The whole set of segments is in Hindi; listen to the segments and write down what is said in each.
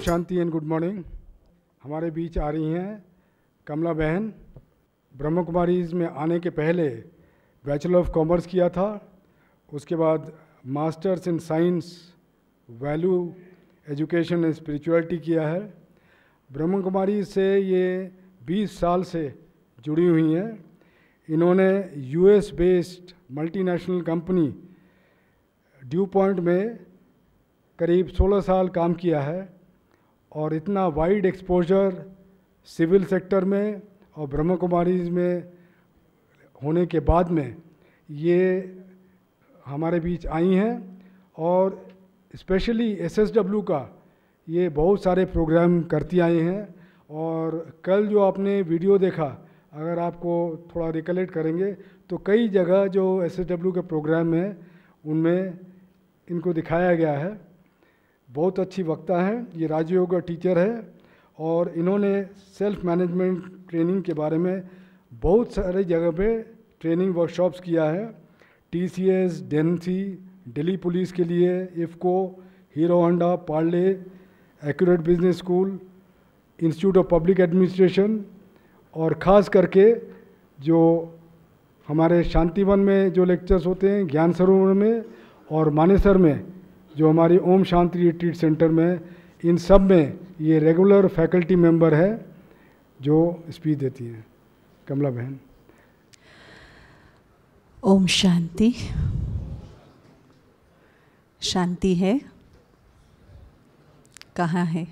Shanti and good morning. हमारे बीच आ रही हैं कमला बहन। ब्रह्म कुमारीज में आने के पहले बैचलर ऑफ कॉमर्स किया था, उसके बाद masters in science value education and spirituality किया है। ब्रह्म कुमारी से ये 20 साल से जुड़ी हुई हैं। इन्होंने US based multinational company Dew Point में करीब 16 साल काम किया है और इतना वाइड एक्सपोजर सिविल सेक्टर में और ब्रह्म कुमारीज में होने के बाद में ये हमारे बीच आई हैं और स्पेशली एसएसडब्ल्यू का ये बहुत सारे प्रोग्राम करती आई हैं। और कल जो आपने वीडियो देखा, अगर आपको थोड़ा रिकलेक्ट करेंगे तो कई जगह जो एसएसडब्ल्यू के प्रोग्राम हैं उनमें इनको दिखाया गया है। बहुत अच्छी वक्ता हैं, ये राजयोग टीचर है और इन्होंने सेल्फ मैनेजमेंट ट्रेनिंग के बारे में बहुत सारी जगह पे ट्रेनिंग वर्कशॉप्स किया है। टीसीएस, डेंसी, दिल्ली पुलिस के लिए, IFFCO, Hero Honda, Parle, Accurate business school, institute of public administration और ख़ास करके जो हमारे शांतिवन में जो लेक्चर्स होते हैं, ज्ञान सरोवर में और मानेसर में जो हमारी ओम शांति रिट्रीट सेंटर में, इन सब में ये रेगुलर फैकल्टी मेंबर है जो स्पीच देती हैं। कमला बहन। ओम शांति। शांति है? कहाँ है?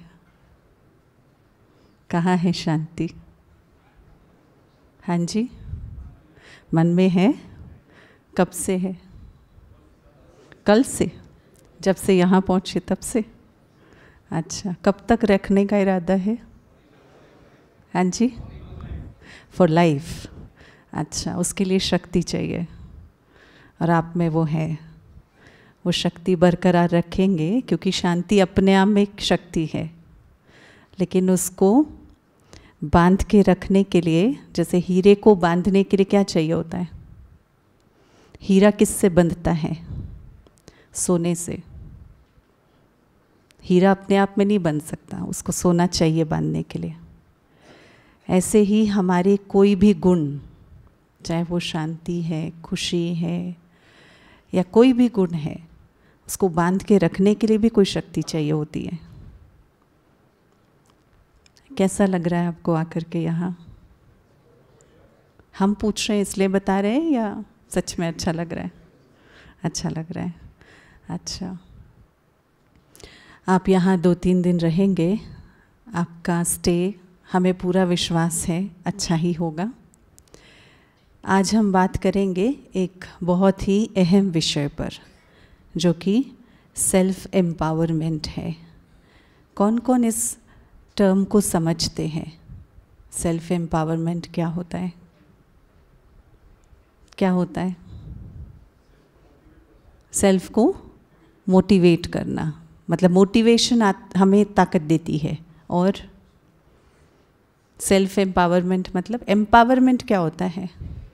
कहाँ है शांति? हाँ जी, मन में है। कब से है? कल से, जब से यहाँ पहुँचे तब से? अच्छा, कब तक रखने का इरादा है? हाँ जी, फॉर लाइफ। अच्छा, उसके लिए शक्ति चाहिए और आप में वो है। वो शक्ति बरकरार रखेंगे क्योंकि शांति अपने आप में एक शक्ति है, लेकिन उसको बांध के रखने के लिए, जैसे हीरे को बांधने के लिए क्या चाहिए होता है? हीरा किससे बंधता है? सोने से। हीरा अपने आप में नहीं बन सकता, उसको सोना चाहिए बांधने के लिए। ऐसे ही हमारे कोई भी गुण, चाहे वो शांति है, खुशी है या कोई भी गुण है, उसको बांध के रखने के लिए भी कोई शक्ति चाहिए होती है। कैसा लग रहा है आपको आकर के यहाँ? हम पूछ रहे हैं इसलिए बता रहे हैं या सच में अच्छा लग रहा है? अच्छा लग रहा है। अच्छा, आप यहाँ 2-3 दिन रहेंगे, आपका स्टे हमें पूरा विश्वास है अच्छा ही होगा। आज हम बात करेंगे एक बहुत ही अहम विषय पर, जो कि सेल्फ एम्पावरमेंट है। कौन कौन इस टर्म को समझते हैं? सेल्फ एम्पावरमेंट क्या होता है? क्या होता है? सेल्फ को मोटिवेट करना, मतलब मोटिवेशन हमें ताकत देती है। और सेल्फ एम्पावरमेंट मतलब, एम्पावरमेंट क्या होता है?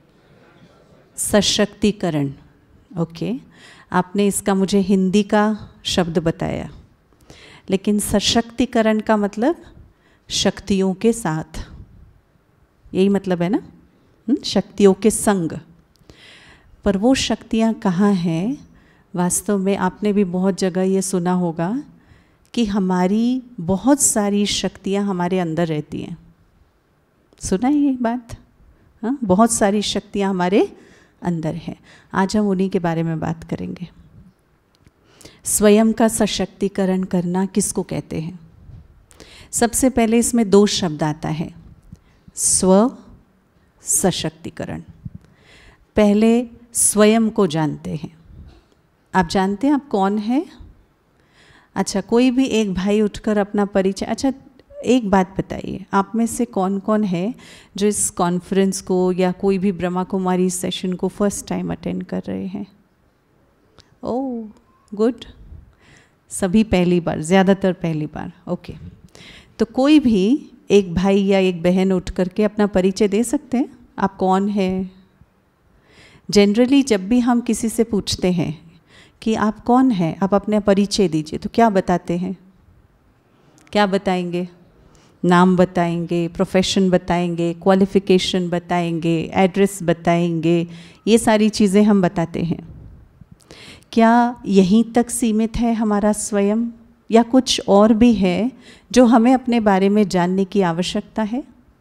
सशक्तिकरण। ओके, आपने इसका मुझे हिंदी का शब्द बताया, लेकिन सशक्तिकरण का मतलब शक्तियों के साथ, यही मतलब है ना? शक्तियों के संग। पर वो शक्तियाँ कहाँ हैं? वास्तव में आपने भी बहुत जगह ये सुना होगा कि हमारी बहुत सारी शक्तियाँ हमारे अंदर रहती हैं। सुना है ये बात? हाँ, बहुत सारी शक्तियाँ हमारे अंदर हैं। आज हम उन्हीं के बारे में बात करेंगे। स्वयं का सशक्तिकरण करना किसको कहते हैं? सबसे पहले इसमें 2 शब्द आता है, स्व सशक्तिकरण। पहले स्वयं को जानते हैं। आप जानते हैं आप कौन है? अच्छा, कोई भी एक भाई उठकर अपना परिचय। अच्छा, एक बात बताइए, आप में से कौन कौन है जो इस कॉन्फ्रेंस को या कोई भी ब्रह्मा कुमारी सेशन को फर्स्ट टाइम अटेंड कर रहे हैं? ओह गुड, सभी पहली बार, ज़्यादातर पहली बार। ओके, तो कोई भी एक भाई या एक बहन उठ करके अपना परिचय दे सकते हैं? आप कौन हैं? जनरली जब भी हम किसी से पूछते हैं कि आप कौन हैं, आप अपना परिचय दीजिए, तो क्या बताते हैं? क्या बताएंगे? नाम बताएंगे, प्रोफेशन बताएंगे, क्वालिफिकेशन बताएंगे, एड्रेस बताएंगे, ये सारी चीज़ें हम बताते हैं। क्या यहीं तक सीमित है हमारा स्वयं, या कुछ और भी है जो हमें अपने बारे में जानने की आवश्यकता है?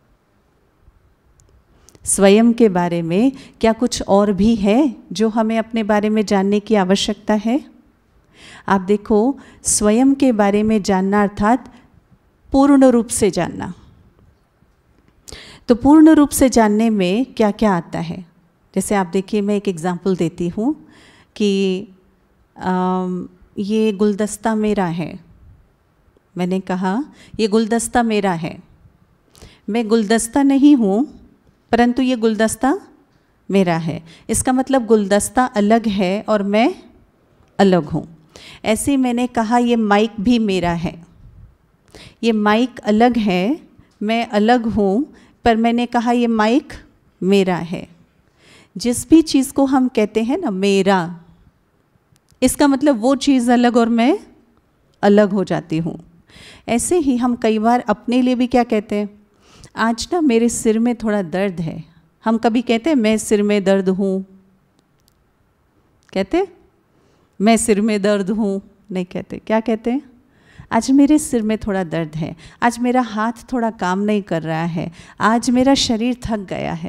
स्वयं के बारे में क्या कुछ और भी है जो हमें अपने बारे में जानने की आवश्यकता है? आप देखो, स्वयं के बारे में जानना अर्थात पूर्ण रूप से जानना। तो पूर्ण रूप से जानने में क्या क्या आता है? जैसे आप देखिए, मैं एक एग्जांपल देती हूँ कि ये गुलदस्ता मेरा है। मैंने कहा ये गुलदस्ता मेरा है। मैं गुलदस्ता नहीं हूँ, परंतु ये गुलदस्ता मेरा है। इसका मतलब गुलदस्ता अलग है और मैं अलग हूँ। ऐसे मैंने कहा ये माइक भी मेरा है। ये माइक अलग है, मैं अलग हूँ, पर मैंने कहा ये माइक मेरा है। जिस भी चीज़ को हम कहते हैं ना मेरा, इसका मतलब वो चीज़ अलग और मैं अलग हो जाती हूँ। ऐसे ही हम कई बार अपने लिए भी क्या कहते हैं, आज ना मेरे सिर में थोड़ा दर्द है। हम कभी कहते हैं मैं सिर में दर्द हूँ? कहते मैं सिर में दर्द हूँ? नहीं कहते। क्या कहते हैं? आज मेरे सिर में थोड़ा दर्द है, आज मेरा हाथ थोड़ा काम नहीं कर रहा है, आज मेरा शरीर थक गया है।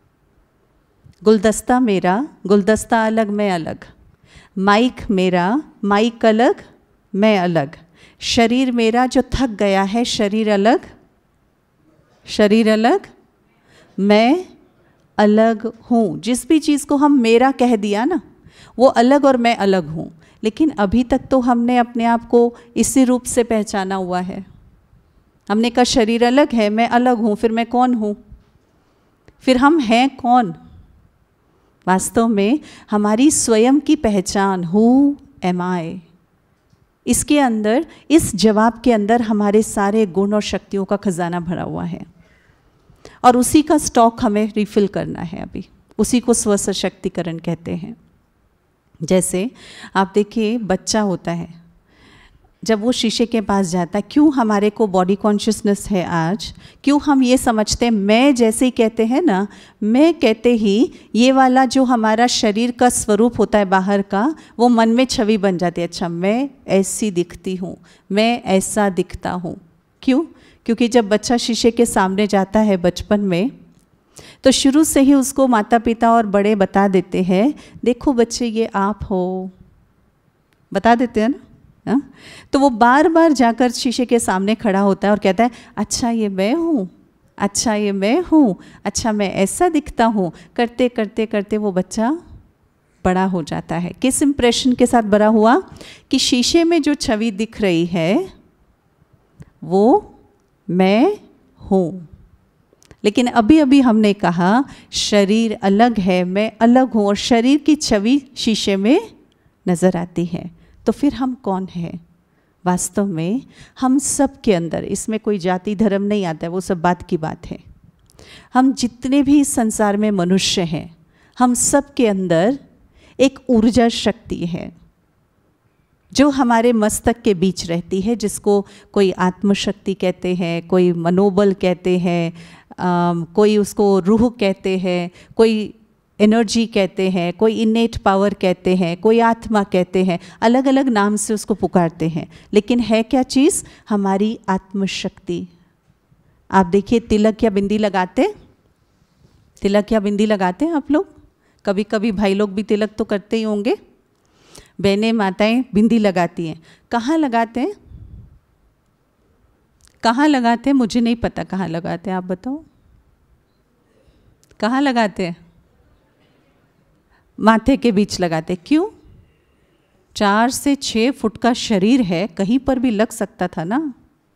गुलदस्ता मेरा, गुलदस्ता अलग, मैं अलग। माइक मेरा, माइक अलग, मैं अलग। शरीर मेरा जो थक गया है, शरीर अलग, शरीर अलग, मैं अलग हूँ। जिस भी चीज़ को हम मेरा कह दिया ना, वो अलग और मैं अलग हूँ। लेकिन अभी तक तो हमने अपने आप को इसी रूप से पहचाना हुआ है। हमने कहा शरीर अलग है, मैं अलग हूँ, फिर मैं कौन हूँ? फिर हम हैं कौन? वास्तव में हमारी स्वयं की पहचान, हु एम आई, इसके अंदर, इस जवाब के अंदर हमारे सारे गुण और शक्तियों का खजाना भरा हुआ है, और उसी का स्टॉक हमें रिफिल करना है। अभी उसी को स्व सशक्तिकरण कहते हैं। जैसे आप देखिए, बच्चा होता है, जब वो शीशे के पास जाता है, क्यों हमारे को बॉडी कॉन्शियसनेस है आज? क्यों हम ये समझते हैं, मैं जैसे ही कहते हैं ना, मैं कहते ही ये वाला जो हमारा शरीर का स्वरूप होता है बाहर का, वो मन में छवि बन जाती है। अच्छा, मैं ऐसी दिखती हूँ, मैं ऐसा दिखता हूँ। क्यों? क्योंकि जब बच्चा शीशे के सामने जाता है बचपन में, तो शुरू से ही उसको माता पिता और बड़े बता देते हैं, देखो बच्चे ये आप हो, बता देते हैं ना। तो वो बार बार जाकर शीशे के सामने खड़ा होता है और कहता है, अच्छा ये मैं हूँ, अच्छा ये मैं हूँ, अच्छा मैं ऐसा दिखता हूँ। करते करते करते वो बच्चा बड़ा हो जाता है। किस इंप्रेशन के साथ बड़ा हुआ? कि शीशे में जो छवि दिख रही है वो मैं हूँ। लेकिन अभी अभी हमने कहा शरीर अलग है, मैं अलग हूँ, और शरीर की छवि शीशे में नज़र आती है। तो फिर हम कौन हैं? वास्तव में हम सब के अंदर, इसमें कोई जाति धर्म नहीं आता है, वो सब बात की बात है। हम जितने भी इस संसार में मनुष्य हैं, हम सब के अंदर एक ऊर्जा शक्ति है जो हमारे मस्तक के बीच रहती है, जिसको कोई आत्मशक्ति कहते हैं, कोई मनोबल कहते हैं, कोई उसको रूह कहते हैं, कोई एनर्जी कहते हैं, कोई इनेट पावर कहते हैं, कोई आत्मा कहते हैं, अलग अलग नाम से उसको पुकारते हैं। लेकिन है क्या चीज़? हमारी आत्मशक्ति। आप देखिए, तिलक या बिंदी लगाते, तिलक या बिंदी लगाते हैं आप लोग? कभी कभी भाई लोग भी तिलक तो करते ही होंगे, बहनें माताएं बिंदी लगाती हैं। कहाँ लगाते हैं? कहाँ लगाते हैं? मुझे नहीं पता कहाँ लगाते हैं, आप बताओ कहाँ लगाते हैं? माथे के बीच लगाते। क्यों? 4 से 6 फुट का शरीर है, कहीं पर भी लग सकता था ना,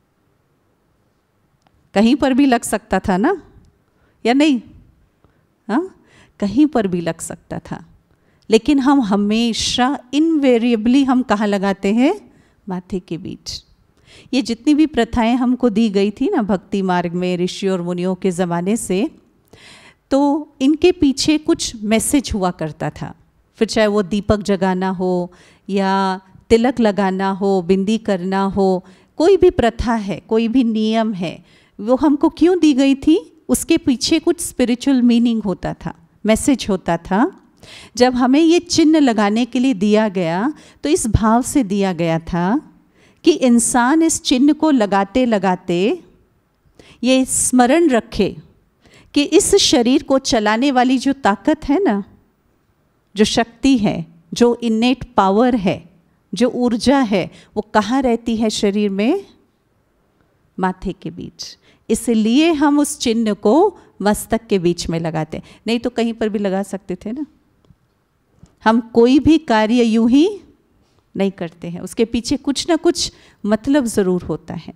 कहीं पर भी लग सकता था ना, या नहीं? हाँ, कहीं पर भी लग सकता था। लेकिन हम हमेशा इनवेरिएबली हम कहाँ लगाते हैं? माथे के बीच। ये जितनी भी प्रथाएं हमको दी गई थी ना भक्ति मार्ग में, ऋषि और मुनियों के ज़माने से, तो इनके पीछे कुछ मैसेज हुआ करता था। फिर चाहे वो दीपक जगाना हो, या तिलक लगाना हो, बिंदी करना हो, कोई भी प्रथा है, कोई भी नियम है, वो हमको क्यों दी गई थी? उसके पीछे कुछ स्पिरिचुअल मीनिंग होता था, मैसेज होता था। जब हमें ये चिन्ह लगाने के लिए दिया गया तो इस भाव से दिया गया था कि इंसान इस चिन्ह को लगाते लगाते ये स्मरण रखे कि इस शरीर को चलाने वाली जो ताकत है ना, जो शक्ति है, जो इनेट पावर है, जो ऊर्जा है, वो कहाँ रहती है शरीर में? माथे के बीच। इसलिए हम उस चिन्ह को मस्तक के बीच में लगाते हैं, नहीं तो कहीं पर भी लगा सकते थे ना। हम कोई भी कार्य यूं ही नहीं करते हैं, उसके पीछे कुछ ना कुछ मतलब ज़रूर होता है।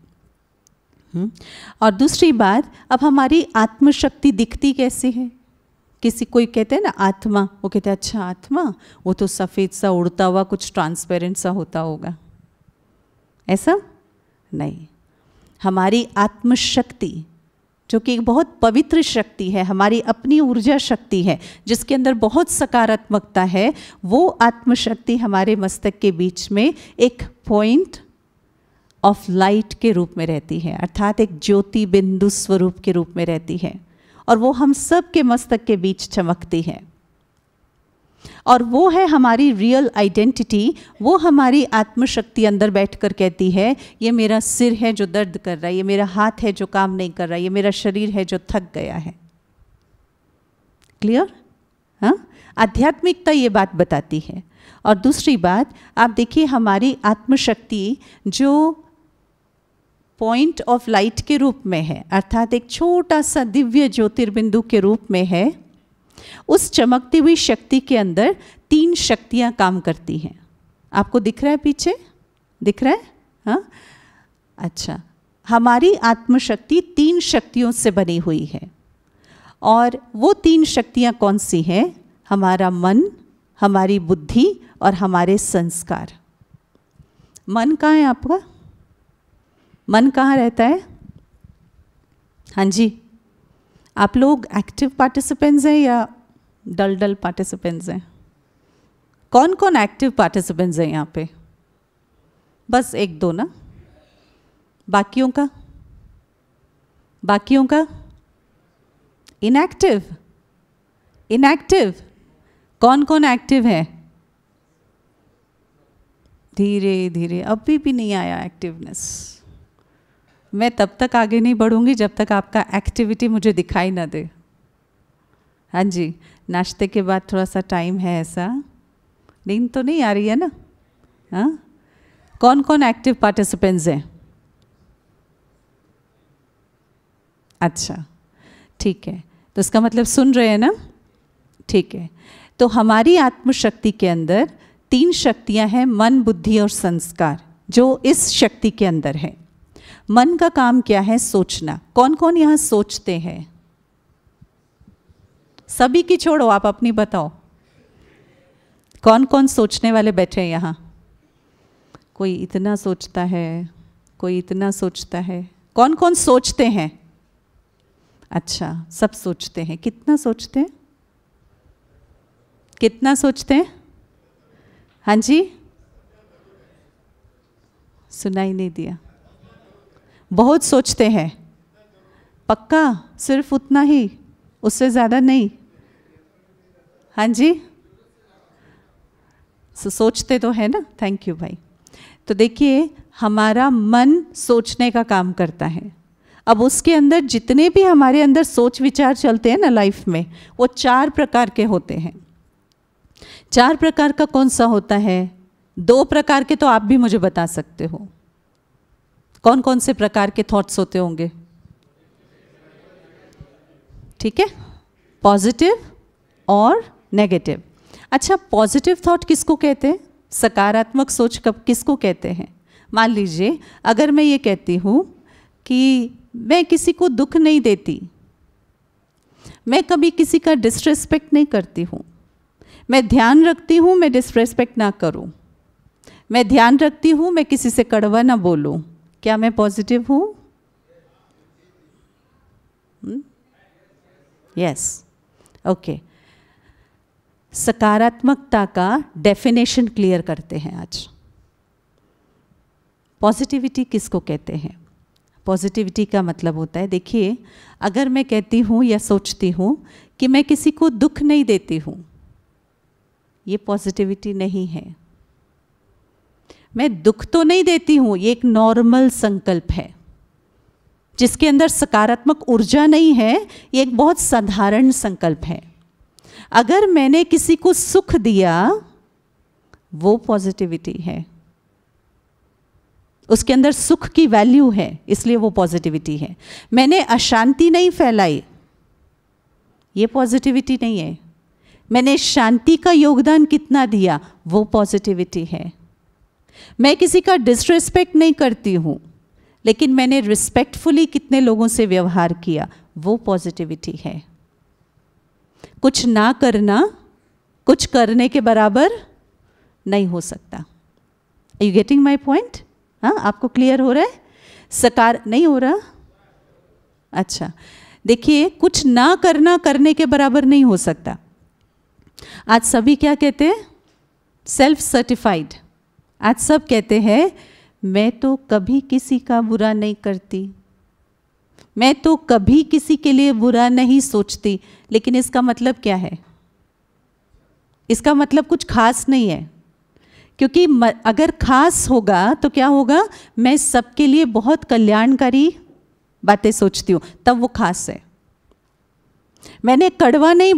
और दूसरी बात, अब हमारी आत्मशक्ति दिखती कैसे है? किसी कोई कहते हैं ना आत्मा, वो कहते हैं अच्छा आत्मा, वो तो सफ़ेद सा उड़ता हुआ कुछ ट्रांसपेरेंट सा होता होगा, ऐसा नहीं। हमारी आत्मशक्ति जो कि एक बहुत पवित्र शक्ति है, हमारी अपनी ऊर्जा शक्ति है, जिसके अंदर बहुत सकारात्मकता है, वो आत्मशक्ति हमारे मस्तक के बीच में एक पॉइंट ऑफ लाइट के रूप में रहती है, अर्थात एक ज्योति बिंदु स्वरूप के रूप में रहती है, और वो हम सब के मस्तक के बीच चमकती है। और वो है हमारी रियल आइडेंटिटी। वो हमारी आत्मशक्ति अंदर बैठकर कहती है, ये मेरा सिर है जो दर्द कर रहा है, ये मेरा हाथ है जो काम नहीं कर रहा है, ये मेरा शरीर है जो थक गया है। क्लियर? हाँ, आध्यात्मिकता ये बात बताती है। और दूसरी बात, आप देखिए हमारी आत्मशक्ति जो पॉइंट ऑफ लाइट के रूप में है, अर्थात एक छोटा सा दिव्य ज्योतिर्बिंदु के रूप में है, उस चमकती हुई शक्ति के अंदर 3 शक्तियां काम करती हैं। आपको दिख रहा है पीछे? दिख रहा है? हाँ, अच्छा। हमारी आत्मशक्ति 3 शक्तियों से बनी हुई है, और वो 3 शक्तियां कौन सी हैं? हमारा मन, हमारी बुद्धि और हमारे संस्कार। मन कहाँ है आपका? मन कहाँ रहता है? हाँ जी, आप लोग एक्टिव पार्टिसिपेंट्स हैं या डल पार्टिसिपेंट्स हैं? कौन कौन एक्टिव पार्टिसिपेंट्स हैं यहाँ पे? बस 1-2 ना? बाकियों का? बाकियों का? इनएक्टिव? इनएक्टिव? कौन कौन एक्टिव है? धीरे धीरे, अभी भी नहीं आया एक्टिवनेस। मैं तब तक आगे नहीं बढ़ूंगी जब तक आपका एक्टिविटी मुझे दिखाई ना दे। हाँ जी, नाश्ते के बाद थोड़ा सा टाइम है, ऐसा नींद तो नहीं आ रही है ना? हाँ, कौन कौन एक्टिव पार्टिसिपेंट्स हैं? अच्छा, ठीक है, तो इसका मतलब सुन रहे हैं ना? ठीक है, तो हमारी आत्मशक्ति के अंदर 3 शक्तियां हैं, मन, बुद्धि और संस्कार, जो इस शक्ति के अंदर है। मन का काम क्या है? सोचना। कौन कौन यहाँ सोचते हैं? सभी की छोड़ो, आप अपनी बताओ। कौन कौन सोचने वाले बैठे हैं यहाँ? कोई इतना सोचता है, कोई इतना सोचता है। कौन कौन सोचते हैं? अच्छा, सब सोचते हैं। कितना सोचते हैं? कितना सोचते हैं? हाँ जी, सुनाई नहीं दिया। बहुत सोचते हैं। पक्का? सिर्फ उतना ही, उससे ज़्यादा नहीं? हाँ जी, सोचते तो है ना? थैंक यू भाई। तो देखिए, हमारा मन सोचने का काम करता है। अब उसके अंदर जितने भी हमारे अंदर सोच विचार चलते हैं ना लाइफ में, वो 4 प्रकार के होते हैं। 4 प्रकार का कौन सा होता है? 2 प्रकार के तो आप भी मुझे बता सकते हो। कौन कौन से प्रकार के थॉट्स होते होंगे? ठीक है, पॉजिटिव और नेगेटिव। अच्छा, पॉजिटिव थॉट किसको कहते हैं? सकारात्मक सोच कब किसको कहते हैं? मान लीजिए अगर मैं ये कहती हूँ कि मैं किसी को दुख नहीं देती, मैं कभी किसी का डिसरिस्पेक्ट नहीं करती हूँ, मैं ध्यान रखती हूँ मैं डिसरिस्पेक्ट ना करूँ, मैं ध्यान रखती हूँ मैं किसी से कड़वा ना बोलूँ, क्या मैं पॉजिटिव हूँ? Yes, okay. सकारात्मकता का डेफिनेशन क्लियर करते हैं आज। पॉजिटिविटी किसको कहते हैं? पॉजिटिविटी का मतलब होता है, देखिए, अगर मैं कहती हूँ या सोचती हूँ कि मैं किसी को दुख नहीं देती हूँ, ये पॉजिटिविटी नहीं है। मैं दुख तो नहीं देती हूँ, ये एक नॉर्मल संकल्प है जिसके अंदर सकारात्मक ऊर्जा नहीं है, ये एक बहुत साधारण संकल्प है। अगर मैंने किसी को सुख दिया, वो पॉजिटिविटी है, उसके अंदर सुख की वैल्यू है, इसलिए वो पॉजिटिविटी है। मैंने अशांति नहीं फैलाई, ये पॉजिटिविटी नहीं है। मैंने शांति का योगदान कितना दिया, वो पॉजिटिविटी है। मैं किसी का डिसरिस्पेक्ट नहीं करती हूँ, लेकिन मैंने रिस्पेक्टफुली कितने लोगों से व्यवहार किया, वो पॉजिटिविटी है। कुछ ना करना कुछ करने के बराबर नहीं हो सकता। Are you getting my point? हाँ, आपको क्लियर हो रहा है? सकार नहीं हो रहा? अच्छा, देखिए, कुछ ना करना करने के बराबर नहीं हो सकता। आज सभी क्या कहते हैं? Self certified. आज सब कहते हैं मैं तो कभी किसी का बुरा नहीं करती, मैं तो कभी किसी के लिए बुरा नहीं सोचती। लेकिन इसका मतलब क्या है? इसका मतलब कुछ खास नहीं है, क्योंकि अगर खास होगा तो क्या होगा? मैं सबके लिए बहुत कल्याणकारी बातें सोचती हूँ, तब वो खास है। मैंने कड़वा नहीं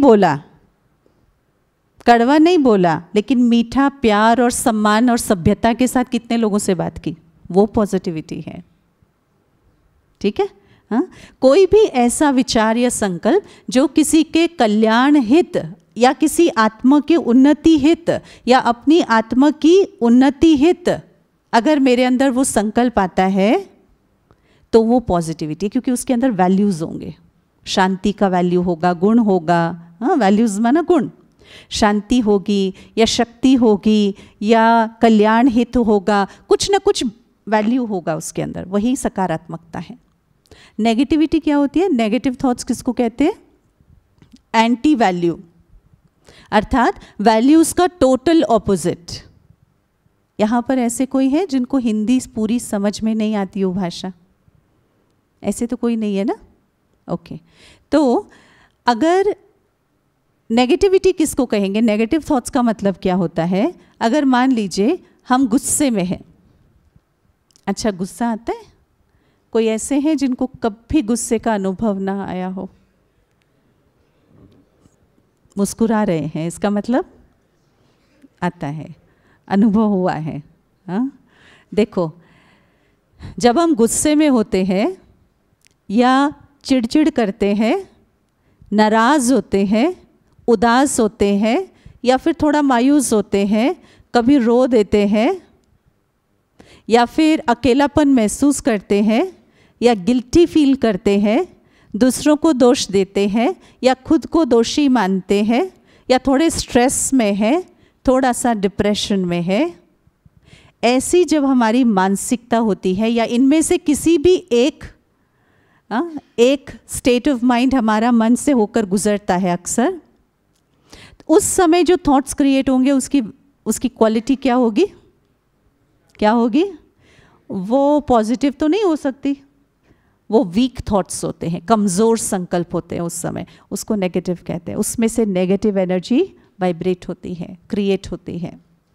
बोला, लेकिन मीठा प्यार और सम्मान और सभ्यता के साथ कितने लोगों से बात की, वो पॉजिटिविटी है। ठीक है? हाँ, कोई भी ऐसा विचार या संकल्प जो किसी के कल्याण हित या किसी आत्मा के उन्नति हित या अपनी आत्मा की उन्नति हित, अगर मेरे अंदर वो संकल्प आता है तो वो पॉजिटिविटी, क्योंकि उसके अंदर वैल्यूज होंगे। शांति का वैल्यू होगा, गुण होगा। हाँ, वैल्यूज माना गुण। शांति होगी या शक्ति होगी या कल्याण हित होगा, कुछ ना कुछ वैल्यू होगा उसके अंदर, वही सकारात्मकता है। नेगेटिविटी क्या होती है? नेगेटिव थॉट्स किसको कहते हैं? एंटी वैल्यू, अर्थात वैल्यूज का टोटल ऑपोजिट। यहाँ पर ऐसे कोई है जिनको हिंदी पूरी समझ में नहीं आती हो भाषा? ऐसे तो कोई नहीं है ना? ओके, तो अगर नेगेटिविटी किसको कहेंगे? नेगेटिव थॉट्स का मतलब क्या होता है? अगर मान लीजिए हम गुस्से में हैं। अच्छा, गुस्सा आता है? कोई ऐसे हैं जिनको कभी गुस्से का अनुभव ना आया हो? मुस्कुरा रहे हैं, इसका मतलब आता है, अनुभव हुआ है। हाँ, देखो, जब हम गुस्से में होते हैं या चिड़चिड़ करते हैं, नाराज़ होते हैं, उदास होते हैं या फिर थोड़ा मायूस होते हैं, कभी रो देते हैं या फिर अकेलापन महसूस करते हैं या गिल्टी फील करते हैं, दूसरों को दोष देते हैं या खुद को दोषी मानते हैं या थोड़े स्ट्रेस में है, थोड़ा सा डिप्रेशन में है, ऐसी जब हमारी मानसिकता होती है या इनमें से किसी भी एक स्टेट ऑफ माइंड हमारा मन से होकर गुजरता है अक्सर, उस समय जो थॉट्स क्रिएट होंगे उसकी क्वालिटी क्या होगी? क्या होगी? वो पॉजिटिव तो नहीं हो सकती, वो वीक थॉट्स होते हैं, कमज़ोर संकल्प होते हैं। उस समय उसको नेगेटिव कहते हैं। उसमें से नेगेटिव एनर्जी वाइब्रेट होती है, क्रिएट होती है।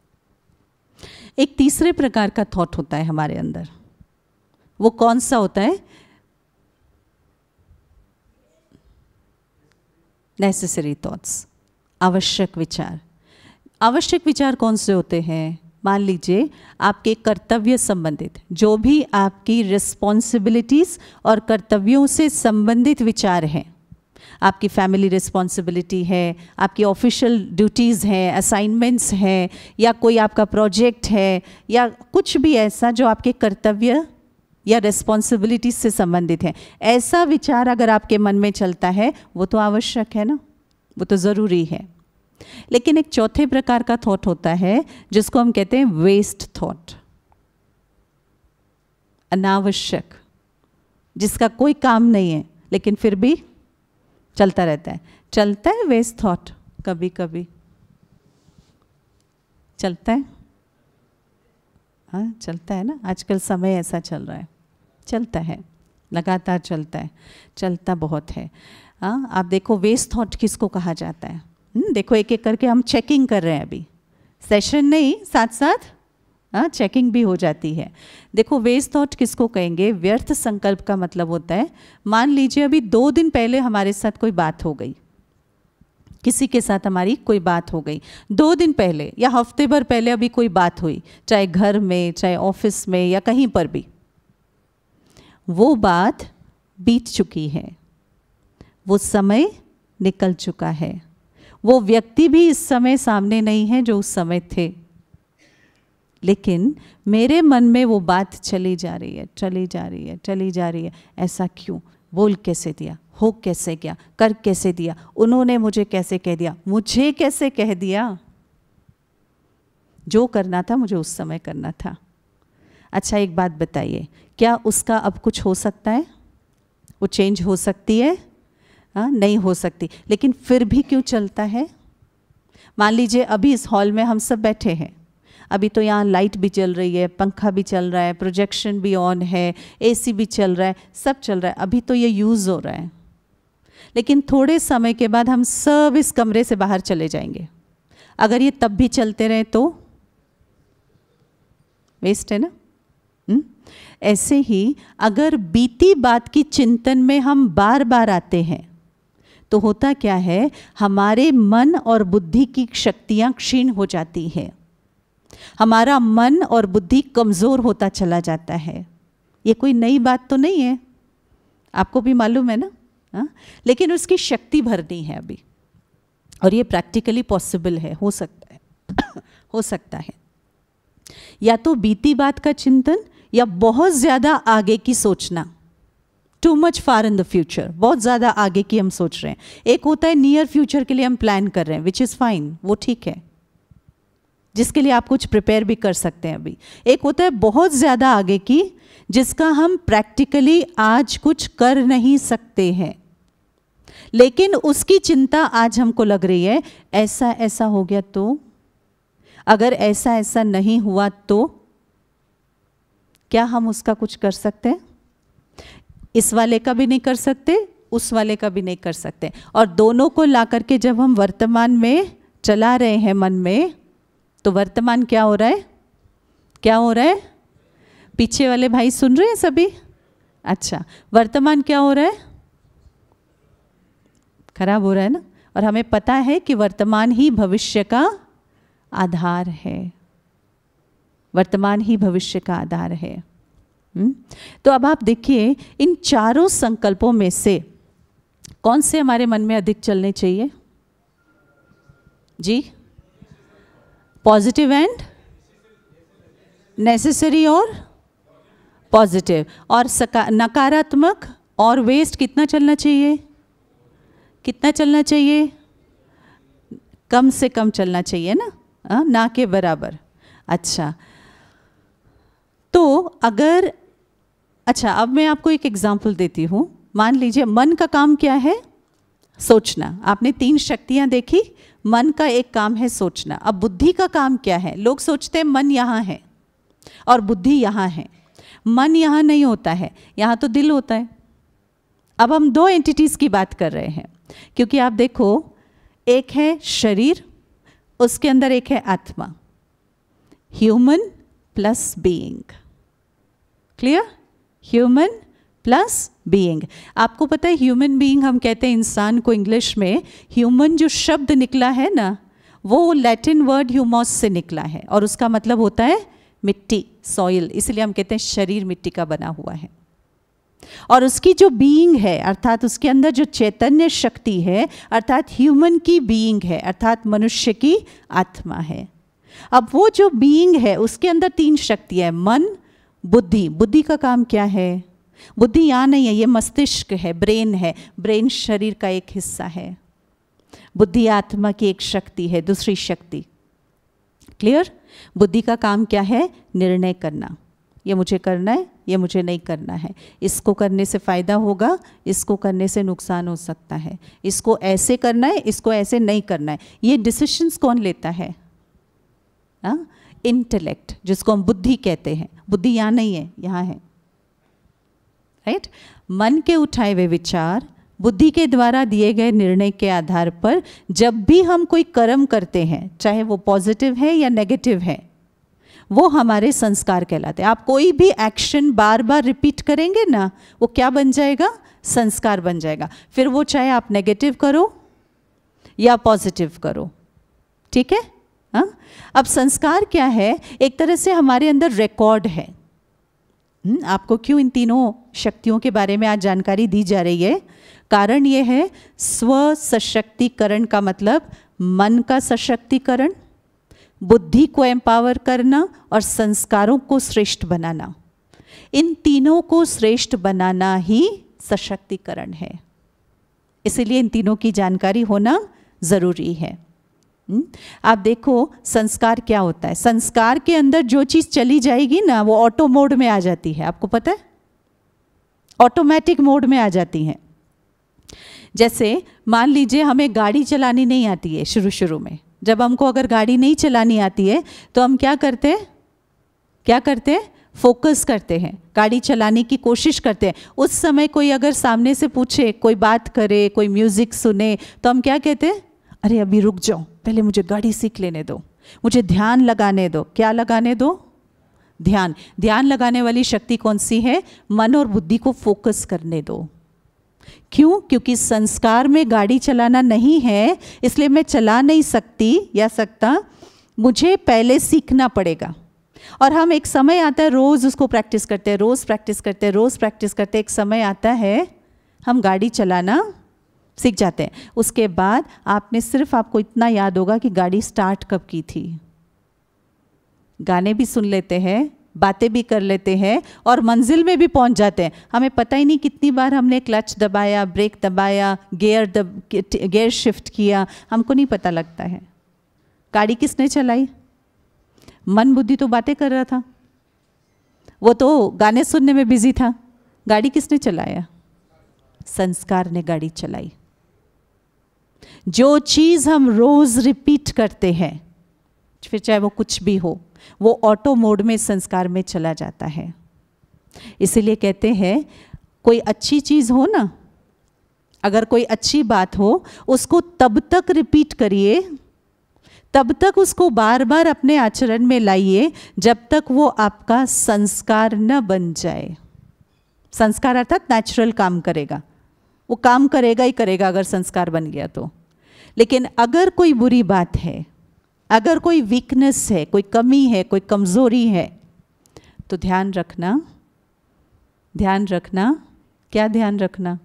एक तीसरे प्रकार का थॉट होता है हमारे अंदर। वो कौन सा होता है? नेसेसरी थॉट्स, आवश्यक विचार। आवश्यक विचार कौन से होते हैं? मान लीजिए आपके कर्तव्य संबंधित, जो भी आपकी रिस्पॉन्सिबिलिटीज़ और कर्तव्यों से संबंधित विचार हैं, आपकी फैमिली रिस्पॉन्सिबिलिटी है, आपकी ऑफिशियल ड्यूटीज़ हैं, असाइनमेंट्स हैं, या कोई आपका प्रोजेक्ट है, या कुछ भी ऐसा जो आपके कर्तव्य या रिस्पॉन्सिबिलिटीज से संबंधित है, ऐसा विचार अगर आपके मन में चलता है, वो तो आवश्यक है ना, वो तो ज़रूरी है। लेकिन एक चौथे प्रकार का थॉट होता है जिसको हम कहते हैं वेस्ट थॉट, अनावश्यक, जिसका कोई काम नहीं है लेकिन फिर भी चलता रहता है। चलता है वेस्ट थॉट, कभी कभी चलता है। हाँ चलता है ना, आजकल समय ऐसा चल रहा है, चलता है, लगातार चलता है, चलता बहुत है। हाँ आप देखो वेस्ट थॉट किसको कहा जाता है? देखो एक एक करके हम चेकिंग कर रहे हैं अभी, सेशन नहीं, साथ साथ हाँ चेकिंग भी हो जाती है। देखो वेस्ट थॉट किसको कहेंगे? व्यर्थ संकल्प का मतलब होता है, मान लीजिए अभी 2 दिन पहले हमारे साथ कोई बात हो गई, किसी के साथ हमारी कोई बात हो गई 2 दिन पहले या हफ्ते भर पहले अभी कोई बात हुई, चाहे घर में, चाहे ऑफिस में या कहीं पर भी, वो बात बीत चुकी है, वो समय निकल चुका है, वो व्यक्ति भी इस समय सामने नहीं है जो उस समय थे, लेकिन मेरे मन में वो बात चली जा रही है, चली जा रही है, चली जा रही है। ऐसा क्यों? बोल कैसे दिया, हो कैसे गया, कर कैसे दिया, उन्होंने मुझे कैसे कह दिया, मुझे कैसे कह दिया? जो करना था मुझे उस समय करना था। अच्छा एक बात बताइए, क्या उसका अब कुछ हो सकता है? वो चेंज हो सकती है? हाँ नहीं हो सकती, लेकिन फिर भी क्यों चलता है? मान लीजिए अभी इस हॉल में हम सब बैठे हैं, अभी तो यहाँ लाइट भी चल रही है, पंखा भी चल रहा है, प्रोजेक्शन भी ऑन है, एसी भी चल रहा है, सब चल रहा है, अभी तो ये यूज़ हो रहा है, लेकिन थोड़े समय के बाद हम सब इस कमरे से बाहर चले जाएंगे। अगर ये तब भी चलते रहे तो वेस्ट है ना? ऐसे ही अगर बीती बात की चिंतन में हम बार बार आते हैं तो होता क्या है, हमारे मन और बुद्धि की शक्तियां क्षीण हो जाती है, हमारा मन और बुद्धि कमज़ोर होता चला जाता है। ये कोई नई बात तो नहीं है, आपको भी मालूम है ना? हाँ? लेकिन उसकी शक्ति भरनी है अभी, और ये प्रैक्टिकली पॉसिबल है, हो सकता है हो सकता है। या तो बीती बात का चिंतन या बहुत ज़्यादा आगे की सोचना, too much far in the future, बहुत ज़्यादा आगे की हम सोच रहे हैं। एक होता है नियर फ्यूचर के लिए हम प्लान कर रहे हैं, विच इज़ फाइन, वो ठीक है, जिसके लिए आप कुछ प्रिपेयर भी कर सकते हैं अभी। एक होता है बहुत ज़्यादा आगे की, जिसका हम प्रैक्टिकली आज कुछ कर नहीं सकते हैं, लेकिन उसकी चिंता आज हमको लग रही है, ऐसा ऐसा हो गया तो, अगर ऐसा ऐसा नहीं हुआ तो, क्या हम उसका कुछ कर सकते हैं? इस वाले का भी नहीं कर सकते, उस वाले का भी नहीं कर सकते, और दोनों को ला करके जब हम वर्तमान में चला रहे हैं मन में, तो वर्तमान क्या हो रहा है? क्या हो रहा है? पीछे वाले भाई सुन रहे हैं सभी? अच्छा, वर्तमान क्या हो रहा है? खराब हो रहा है ना? और हमें पता है कि वर्तमान ही भविष्य का आधार है, वर्तमान ही भविष्य का आधार है। तो अब आप देखिए, इन चारों संकल्पों में से कौन से हमारे मन में अधिक चलने चाहिए जी? पॉजिटिव एंड नेसेसरी और पॉजिटिव, और नकारात्मक और वेस्ट कितना चलना चाहिए? कितना चलना चाहिए? कम से कम चलना चाहिए ना, ना के बराबर। अच्छा, तो अगर, अच्छा अब मैं आपको एक एग्जांपल देती हूँ। मान लीजिए मन का काम क्या है? सोचना। आपने 3 शक्तियाँ देखी, मन का एक काम है सोचना। अब बुद्धि का काम क्या है? लोग सोचते हैं मन यहाँ है और बुद्धि यहाँ है। मन यहाँ नहीं होता है, यहाँ तो दिल होता है। अब हम 2 एंटिटीज़ की बात कर रहे हैं, क्योंकि आप देखो, एक है शरीर, उसके अंदर एक है आत्मा, human plus being. Clear? Human plus being. आपको पता है ह्यूमन बीइंग हम कहते हैं इंसान को इंग्लिश में। ह्यूमन जो शब्द निकला है ना, वो लैटिन वर्ड ह्यूमोस से निकला है, और उसका मतलब होता है मिट्टी, सॉइल। इसलिए हम कहते हैं शरीर मिट्टी का बना हुआ है। और उसकी जो बीइंग है, अर्थात उसके अंदर जो चैतन्य शक्ति है, अर्थात ह्यूमन की बीइंग है, अर्थात मनुष्य की आत्मा है। अब वो जो बीइंग है उसके अंदर 3 शक्तियाँ है, मन, बुद्धि। बुद्धि का काम क्या है? बुद्धि यहाँ नहीं है, ये मस्तिष्क है, ब्रेन है। ब्रेन शरीर का एक हिस्सा है, बुद्धि आत्मा की एक शक्ति है, दूसरी शक्ति। क्लियर? बुद्धि का काम क्या है? निर्णय करना, ये मुझे करना है, ये मुझे नहीं करना है, इसको करने से फ़ायदा होगा, इसको करने से नुकसान हो सकता है, इसको ऐसे करना है, इसको ऐसे नहीं करना है। ये डिसीशंस कौन लेता है? हाँ, इंटेलेक्ट, जिसको हम बुद्धि कहते हैं, बुद्धि यहाँ नहीं है, यहाँ है, राइट। मन के उठाए हुए विचार, बुद्धि के द्वारा दिए गए निर्णय के आधार पर जब भी हम कोई कर्म करते हैं, चाहे वो पॉजिटिव है या नेगेटिव है, वो हमारे संस्कार कहलाते हैं। आप कोई भी एक्शन बार बार रिपीट करेंगे ना, वो क्या बन जाएगा? संस्कार बन जाएगा। फिर वो चाहे आप नेगेटिव करो या पॉजिटिव करो, ठीक है। हाँ, अब संस्कार क्या है? एक तरह से हमारे अंदर रिकॉर्ड है। आपको क्यों इन तीनों शक्तियों के बारे में आज जानकारी दी जा रही है? कारण ये है, स्व सशक्तिकरण का मतलब मन का सशक्तिकरण, बुद्धि को एम्पावर करना और संस्कारों को श्रेष्ठ बनाना। इन तीनों को श्रेष्ठ बनाना ही सशक्तिकरण है। इसीलिए इन तीनों की जानकारी होना ज़रूरी है। आप देखो संस्कार क्या होता है। संस्कार के अंदर जो चीज़ चली जाएगी ना, वो ऑटो मोड में आ जाती है। आपको पता है, ऑटोमेटिक मोड में आ जाती है। जैसे मान लीजिए हमें गाड़ी चलानी नहीं आती है शुरू शुरू में। जब हमको अगर गाड़ी नहीं चलानी आती है तो हम क्या करते हैं? फोकस करते हैं, गाड़ी चलाने की कोशिश करते हैं। उस समय कोई अगर सामने से पूछे, कोई बात करे, कोई म्यूज़िक सुने, तो हम क्या कहते हैं? अरे अभी रुक जाओ, पहले मुझे गाड़ी सीख लेने दो, मुझे ध्यान लगाने दो। क्या लगाने दो? ध्यान। ध्यान लगाने वाली शक्ति कौन सी है? मन और बुद्धि को फोकस करने दो। क्यों? क्योंकि संस्कार में गाड़ी चलाना नहीं है, इसलिए मैं चला नहीं सकती या सकता, मुझे पहले सीखना पड़ेगा। और हम एक समय आता है, रोज़ उसको प्रैक्टिस करते हैं, रोज़ प्रैक्टिस करते हैं, रोज़ प्रैक्टिस करते हैं। एक समय आता है हम गाड़ी चलाना सीख जाते हैं। उसके बाद आपको इतना याद होगा कि गाड़ी स्टार्ट कब की थी। गाने भी सुन लेते हैं, बातें भी कर लेते हैं और मंजिल में भी पहुंच जाते हैं। हमें पता ही नहीं कितनी बार हमने क्लच दबाया, ब्रेक दबाया, गियर शिफ्ट किया, हमको नहीं पता लगता है। गाड़ी किसने चलाई? मन बुद्धि तो बातें कर रहा था, वो तो गाने सुनने में बिजी था। गाड़ी किसने चलाया? संस्कार ने गाड़ी चलाई। जो चीज़ हम रोज़ रिपीट करते हैं, फिर चाहे वो कुछ भी हो, वो ऑटो मोड में संस्कार में चला जाता है। इसीलिए कहते हैं कोई अच्छी चीज़ हो ना, अगर कोई अच्छी बात हो, उसको तब तक रिपीट करिए, तब तक उसको बार बार अपने आचरण में लाइए जब तक वो आपका संस्कार न बन जाए। संस्कार अर्थात नेचुरल काम करेगा, वो काम करेगा ही करेगा अगर संस्कार बन गया तो। लेकिन अगर कोई बुरी बात है, अगर कोई वीकनेस है, कोई कमी है, कोई कमज़ोरी है, तो ध्यान रखना क्या ध्यान रखना?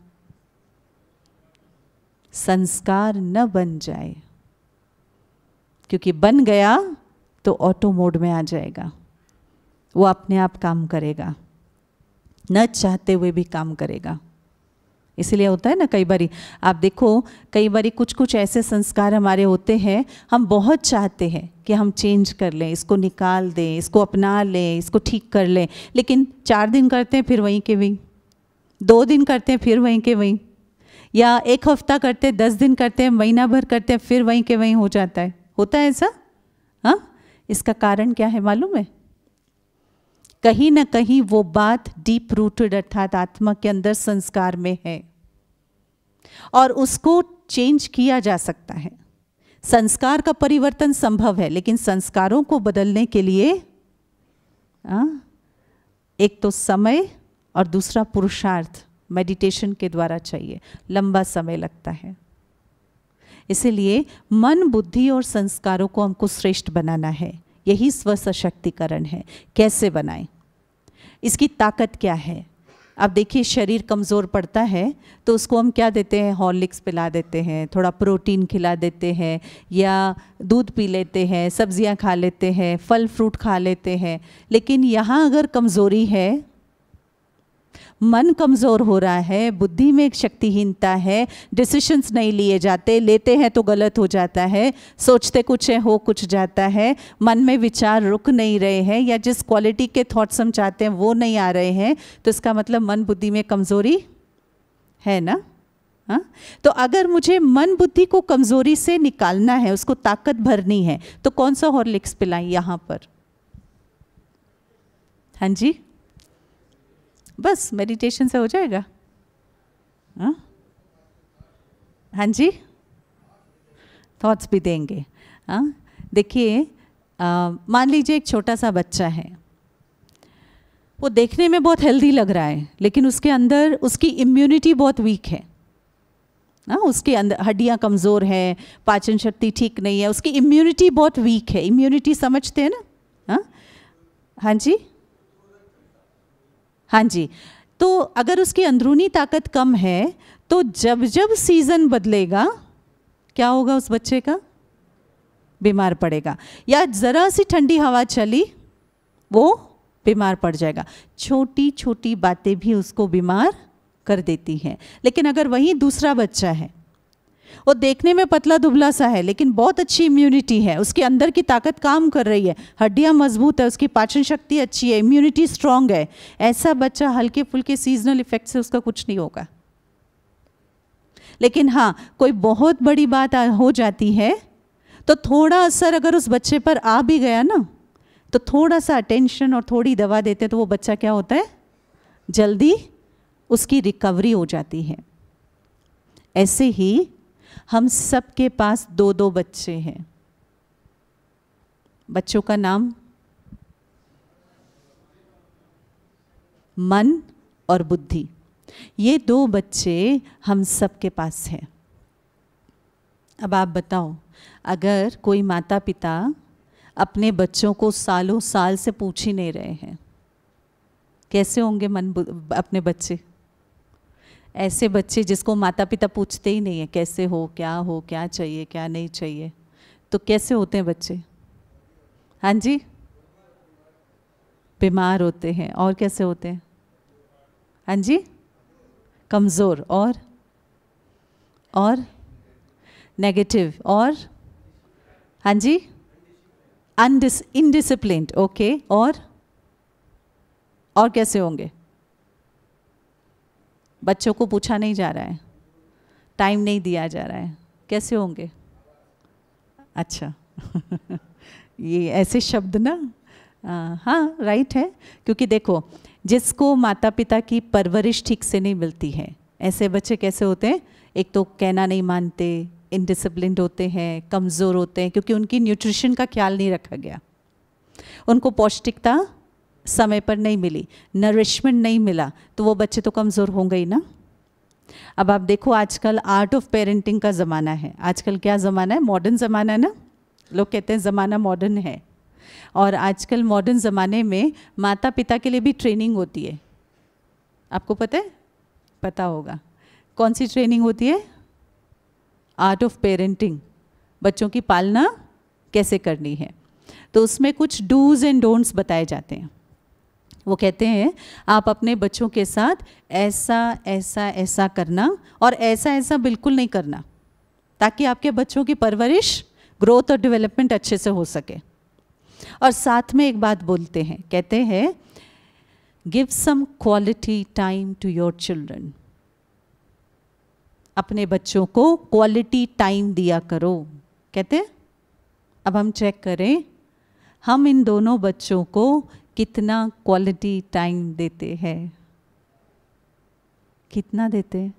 संस्कार न बन जाए, क्योंकि बन गया तो ऑटो मोड में आ जाएगा, वो अपने आप काम करेगा, न चाहते हुए भी काम करेगा। इसलिए होता है ना, कई बारी आप देखो, कई बारी कुछ ऐसे संस्कार हमारे होते हैं, हम बहुत चाहते हैं कि हम चेंज कर लें, इसको निकाल दें, इसको अपना लें, इसको ठीक कर लें, लेकिन 4 दिन करते हैं फिर वहीं के वहीं, 2 दिन करते हैं फिर वहीं के वहीं, या 1 हफ्ता करते हैं, 10 दिन करते हैं, महीना भर करते हैं, फिर वहीं के वहीं हो जाता है। होता है ऐसा? हाँ, इसका कारण क्या है मालूम है? कहीं ना कहीं वो बात डीप रूटेड अर्थात आत्मा के अंदर संस्कार में है और उसको चेंज किया जा सकता है। संस्कार का परिवर्तन संभव है, लेकिन संस्कारों को बदलने के लिए एक तो समय और दूसरा पुरुषार्थ मेडिटेशन के द्वारा चाहिए, लंबा समय लगता है। इसीलिए मन, बुद्धि और संस्कारों को हमको श्रेष्ठ बनाना है, यही स्व सशक्तिकरण है। कैसे बनाएं? इसकी ताकत क्या है? अब देखिए, शरीर कमज़ोर पड़ता है तो उसको हम क्या देते हैं? हॉर्लिक्स पिला देते हैं, थोड़ा प्रोटीन खिला देते हैं, या दूध पी लेते हैं, सब्जियां खा लेते हैं, फल फ्रूट खा लेते हैं। लेकिन यहाँ अगर कमज़ोरी है, मन कमज़ोर हो रहा है, बुद्धि में एक शक्तिहीनता है, डिसीशंस नहीं लिए जाते, लेते हैं तो गलत हो जाता है, सोचते कुछ है हो कुछ जाता है, मन में विचार रुक नहीं रहे हैं, या जिस क्वालिटी के थॉट्स हम चाहते हैं वो नहीं आ रहे हैं, तो इसका मतलब मन बुद्धि में कमज़ोरी है ना। हाँ, तो अगर मुझे मन बुद्धि को कमज़ोरी से निकालना है, उसको ताकत भरनी है, तो कौन सा हॉर्लिक्स पिलाएं? यहाँ पर हाँ जी, बस मेडिटेशन से हो जाएगा? हाँ, हाँ जी, थॉट्स भी देंगे। हाँ, देखिए, मान लीजिए एक छोटा सा बच्चा है, वो देखने में बहुत हेल्दी लग रहा है, लेकिन उसके अंदर उसकी इम्यूनिटी बहुत वीक है। हाँ, उसके अंदर हड्डियाँ कमज़ोर हैं, पाचन शक्ति ठीक नहीं है, उसकी इम्यूनिटी बहुत वीक है। इम्यूनिटी समझते हैं ना? हाँ, हाँ जी, हाँ जी। तो अगर उसकी अंदरूनी ताकत कम है, तो जब जब सीज़न बदलेगा, क्या होगा उस बच्चे का? बीमार पड़ेगा। या ज़रा सी ठंडी हवा चली, वो बीमार पड़ जाएगा। छोटी छोटी बातें भी उसको बीमार कर देती हैं। लेकिन अगर वही दूसरा बच्चा है, वो देखने में पतला दुबला सा है, लेकिन बहुत अच्छी इम्यूनिटी है, उसके अंदर की ताकत काम कर रही है, हड्डियां मजबूत है, उसकी पाचन शक्ति अच्छी है, इम्यूनिटी स्ट्रांग है, ऐसा बच्चा हल्के फुल्के सीजनल इफेक्ट से उसका कुछ नहीं होगा। लेकिन हाँ, कोई बहुत बड़ी बात हो जाती है, तो थोड़ा असर अगर उस बच्चे पर आ भी गया ना, तो थोड़ा सा अटेंशन और थोड़ी दवा देते तो वो बच्चा क्या होता है, जल्दी उसकी रिकवरी हो जाती है। ऐसे ही हम सब के पास 2-2 बच्चे हैं। बच्चों का नाम मन और बुद्धि, ये 2 बच्चे हम सब के पास हैं। अब आप बताओ, अगर कोई माता पिता अपने बच्चों को सालों साल से पूछ ही नहीं रहे हैं, कैसे होंगे अपने बच्चे? ऐसे बच्चे जिसको माता पिता पूछते ही नहीं है कैसे हो, क्या चाहिए, क्या नहीं चाहिए, तो कैसे होते हैं बच्चे? हाँ जी, बीमार होते हैं। और कैसे होते हैं? हाँ जी, कमज़ोर। और नेगेटिव। और हाँ जी, इनडिसिप्लिन्ड। ओके, और कैसे होंगे? बच्चों को पूछा नहीं जा रहा है, टाइम नहीं दिया जा रहा है, कैसे होंगे? अच्छा ये ऐसे शब्द ना, हाँ राइट है, क्योंकि देखो, जिसको माता पिता की परवरिश ठीक से नहीं मिलती है, ऐसे बच्चे कैसे होते हैं? एक तो कहना नहीं मानते, इनडिसिप्लिन्ड होते हैं, कमज़ोर होते हैं, क्योंकि उनकी न्यूट्रिशन का ख्याल नहीं रखा गया, उनको पौष्टिकता समय पर नहीं मिली, नरिशमेंट नहीं मिला, तो वो बच्चे तो कमज़ोर होंगे ही ना। अब आप देखो, आजकल आर्ट ऑफ पेरेंटिंग का ज़माना है। आजकल क्या ज़माना है? मॉडर्न ज़माना है ना। लोग कहते हैं ज़माना मॉडर्न है, और आजकल मॉडर्न ज़माने में माता पिता के लिए भी ट्रेनिंग होती है। आपको पता है? पता होगा। कौन सी ट्रेनिंग होती है? आर्ट ऑफ पेरेंटिंग, बच्चों की पालना कैसे करनी है। तो उसमें कुछ डूज एंड डोंट्स बताए जाते हैं। वो कहते हैं आप अपने बच्चों के साथ ऐसा ऐसा ऐसा करना और ऐसा ऐसा बिल्कुल नहीं करना, ताकि आपके बच्चों की परवरिश, ग्रोथ और डेवलपमेंट अच्छे से हो सके। और साथ में एक बात बोलते हैं, कहते हैं give some quality time to your children. अपने बच्चों को क्वालिटी टाइम दिया करो, कहते हैं। अब हम चेक करें, हम इन दोनों बच्चों को कितना क्वालिटी टाइम देते हैं? कितना देते हैं?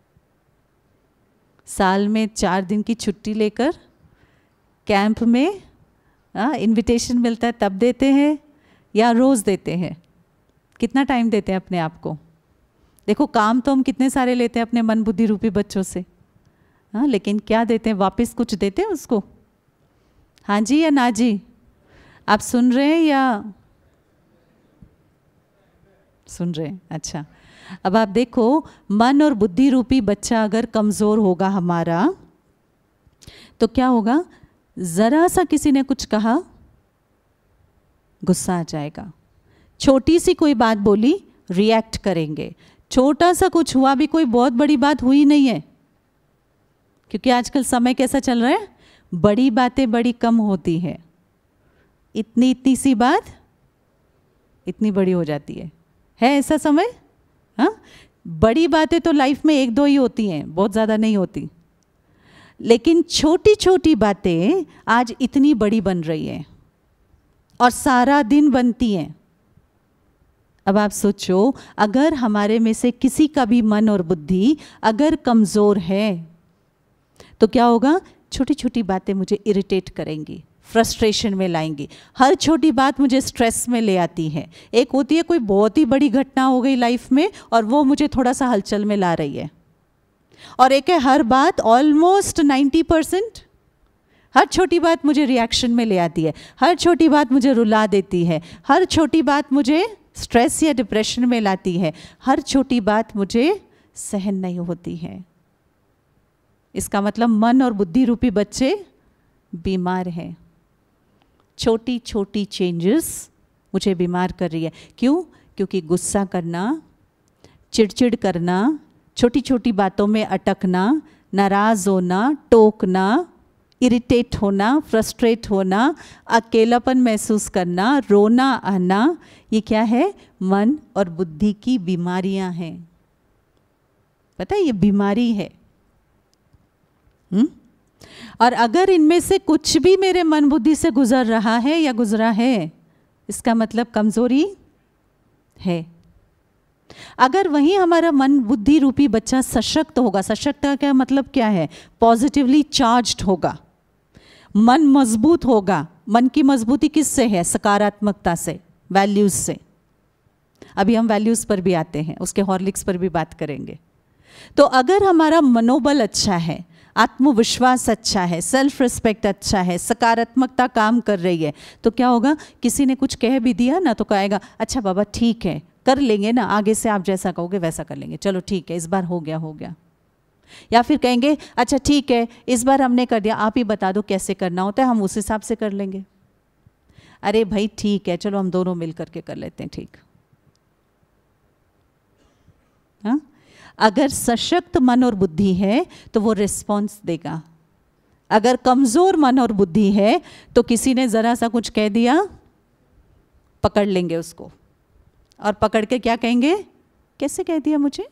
साल में 4 दिन की छुट्टी लेकर कैंप में इनविटेशन मिलता है तब देते हैं, या रोज़ देते हैं? कितना टाइम देते हैं अपने आप को? देखो, काम तो हम कितने सारे लेते हैं अपने मन बुद्धि रूपी बच्चों से, हाँ, लेकिन क्या देते हैं? वापस कुछ देते हैं उसको? हाँ जी या ना जी? आप सुन रहे हैं या सुन रहे हैं? अच्छा, अब आप देखो, मन और बुद्धि रूपी बच्चा अगर कमज़ोर होगा हमारा, तो क्या होगा? ज़रा सा किसी ने कुछ कहा, गुस्सा आ जाएगा। छोटी सी कोई बात बोली, रिएक्ट करेंगे। छोटा सा कुछ हुआ भी, कोई बहुत बड़ी बात हुई नहीं है, क्योंकि आजकल समय कैसा चल रहा है, बड़ी बातें बड़ी कम होती है। इतनी इतनी सी बात इतनी बड़ी हो जाती है ऐसा समय? हाँ, बड़ी बातें तो लाइफ में 1-2 ही होती हैं, बहुत ज़्यादा नहीं होती, लेकिन छोटी छोटी बातें आज इतनी बड़ी बन रही हैं और सारा दिन बनती हैं। अब आप सोचो, अगर हमारे में से किसी का भी मन और बुद्धि अगर कमज़ोर है तो क्या होगा? छोटी छोटी बातें मुझे इरिटेट करेंगी, फ्रस्ट्रेशन में लाएंगी, हर छोटी बात मुझे स्ट्रेस में ले आती है। एक होती है कोई बहुत ही बड़ी घटना हो गई लाइफ में और वो मुझे थोड़ा सा हलचल में ला रही है, और एक है हर बात ऑलमोस्ट 90%, हर छोटी बात मुझे रिएक्शन में ले आती है, हर छोटी बात मुझे रुला देती है, हर छोटी बात मुझे स्ट्रेस या डिप्रेशन में लाती है, हर छोटी बात मुझे सहन नहीं होती है। इसका मतलब मन और बुद्धि रूपी बच्चे बीमार हैं। छोटी छोटी चेंजेस मुझे बीमार कर रही है। क्यों? क्योंकि गुस्सा करना, चिड़चिड़ करना, छोटी छोटी बातों में अटकना, नाराज़ होना, टोकना, इरिटेट होना, फ्रस्ट्रेट होना, अकेलापन महसूस करना, रोना आना, ये क्या है? मन और बुद्धि की बीमारियां हैं। पता है ये बीमारी है। और अगर इनमें से कुछ भी मेरे मन बुद्धि से गुजर रहा है या गुजरा है, इसका मतलब कमजोरी है। अगर वहीं हमारा मन बुद्धि रूपी बच्चा सशक्त होगा, सशक्त का मतलब क्या है? पॉजिटिवली चार्ज्ड होगा, मन मजबूत होगा। मन की मजबूती किससे है? सकारात्मकता से, वैल्यूज से। अभी हम वैल्यूज पर भी आते हैं, उसके हॉर्लिक्स पर भी बात करेंगे। तो अगर हमारा मनोबल अच्छा है, आत्मविश्वास अच्छा है, सेल्फ रिस्पेक्ट अच्छा है, सकारात्मकता काम कर रही है, तो क्या होगा? किसी ने कुछ कह भी दिया ना तो कहेगा अच्छा बाबा ठीक है, कर लेंगे ना, आगे से आप जैसा कहोगे वैसा कर लेंगे, चलो ठीक है, इस बार हो गया हो गया। या फिर कहेंगे अच्छा ठीक है, इस बार हमने कर दिया, आप ही बता दो कैसे करना होता है, हम उस हिसाब से कर लेंगे। अरे भाई ठीक है, चलो हम दोनों मिल करके कर लेते हैं, ठीक। हाँ, अगर सशक्त मन और बुद्धि है तो वो रिस्पॉन्स देगा। अगर कमजोर मन और बुद्धि है तो किसी ने जरा सा कुछ कह दिया, पकड़ लेंगे उसको, और पकड़ के क्या कहेंगे? कैसे कह दिया मुझे?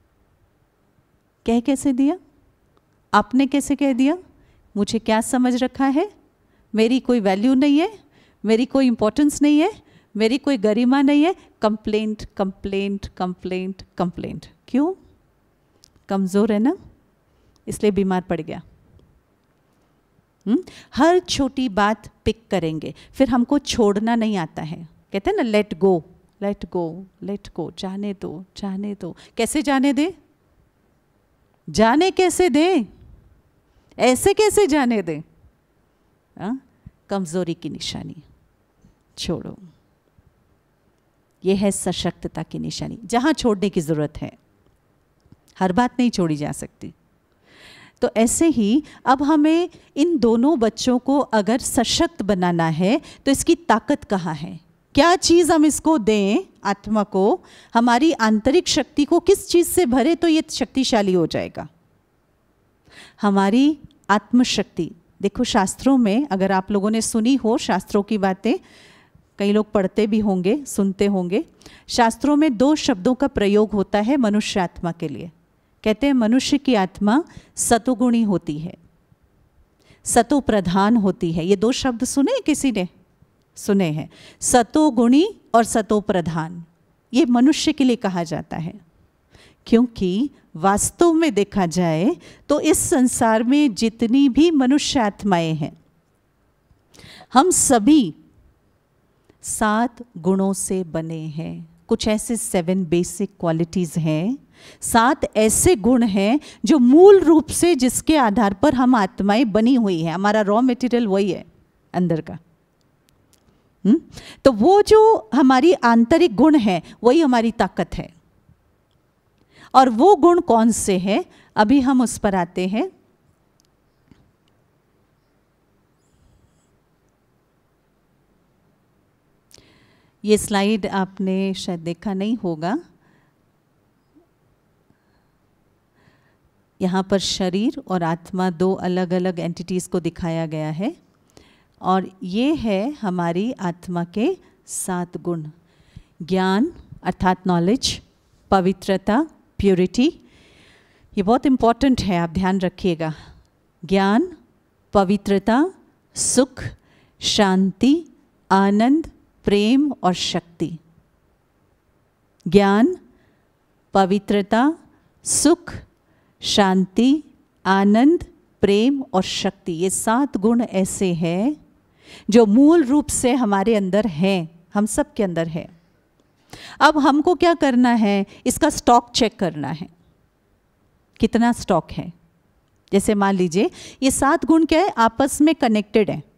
कह कैसे दिया? आपने कैसे कह दिया? मुझे क्या समझ रखा है? मेरी कोई वैल्यू नहीं है, मेरी कोई इंपॉर्टेंस नहीं है, मेरी कोई गरिमा नहीं है। Complaint complaint complaint complaint. क्यों? कमज़ोर है ना, इसलिए बीमार पड़ गया। हर छोटी बात पिक करेंगे, फिर हमको छोड़ना नहीं आता है। कहते हैं ना let go let go let go, जाने दो जाने दो। कैसे जाने दे? जाने कैसे दे? ऐसे कैसे जाने दे? कमजोरी की निशानी। छोड़ो, यह है सशक्तता की निशानी, जहां छोड़ने की जरूरत है। हर बात नहीं छोड़ी जा सकती। तो ऐसे ही अब हमें इन दोनों बच्चों को अगर सशक्त बनाना है तो इसकी ताकत कहाँ है? क्या चीज़ हम इसको दें, आत्मा को, हमारी आंतरिक शक्ति को किस चीज़ से भरे तो ये शक्तिशाली हो जाएगा? हमारी आत्मशक्ति। देखो शास्त्रों में, अगर आप लोगों ने सुनी हो शास्त्रों की बातें, कई लोग पढ़ते भी होंगे, सुनते होंगे, शास्त्रों में 2 शब्दों का प्रयोग होता है मनुष्य आत्मा के लिए। कहते हैं मनुष्य की आत्मा सतोगुणी होती है, सतो प्रधान होती है। ये 2 शब्द सुने किसी ने? सुने हैं। सतोगुणी और सतो प्रधान, ये मनुष्य के लिए कहा जाता है, क्योंकि वास्तव में देखा जाए तो इस संसार में जितनी भी मनुष्य आत्माएं हैं, हम सभी 7 गुणों से बने हैं। कुछ ऐसे 7 बेसिक क्वालिटीज़ हैं, 7 ऐसे गुण हैं जो मूल रूप से जिसके आधार पर हम आत्माएं बनी हुई हैं। हमारा रॉ मटेरियल वही है अंदर का। तो वो जो हमारी आंतरिक गुण है वही हमारी ताकत है। और वो गुण कौन से हैं, अभी हम उस पर आते हैं। ये स्लाइड आपने शायद देखा नहीं होगा। यहाँ पर शरीर और आत्मा 2 अलग अलग एंटिटीज़ को दिखाया गया है, और ये है हमारी आत्मा के 7 गुण। ज्ञान अर्थात नॉलेज, पवित्रता, प्योरिटी, ये बहुत इम्पॉर्टेंट है, आप ध्यान रखिएगा। ज्ञान, पवित्रता, सुख, शांति, आनंद, प्रेम और शक्ति। ज्ञान, पवित्रता, सुख, शांति, आनंद, प्रेम और शक्ति, ये 7 गुण ऐसे हैं जो मूल रूप से हमारे अंदर हैं, हम सब के अंदर है। अब हमको क्या करना है, इसका स्टॉक चेक करना है, कितना स्टॉक है। जैसे मान लीजिए ये 7 गुण क्या है, आपस में कनेक्टेड है।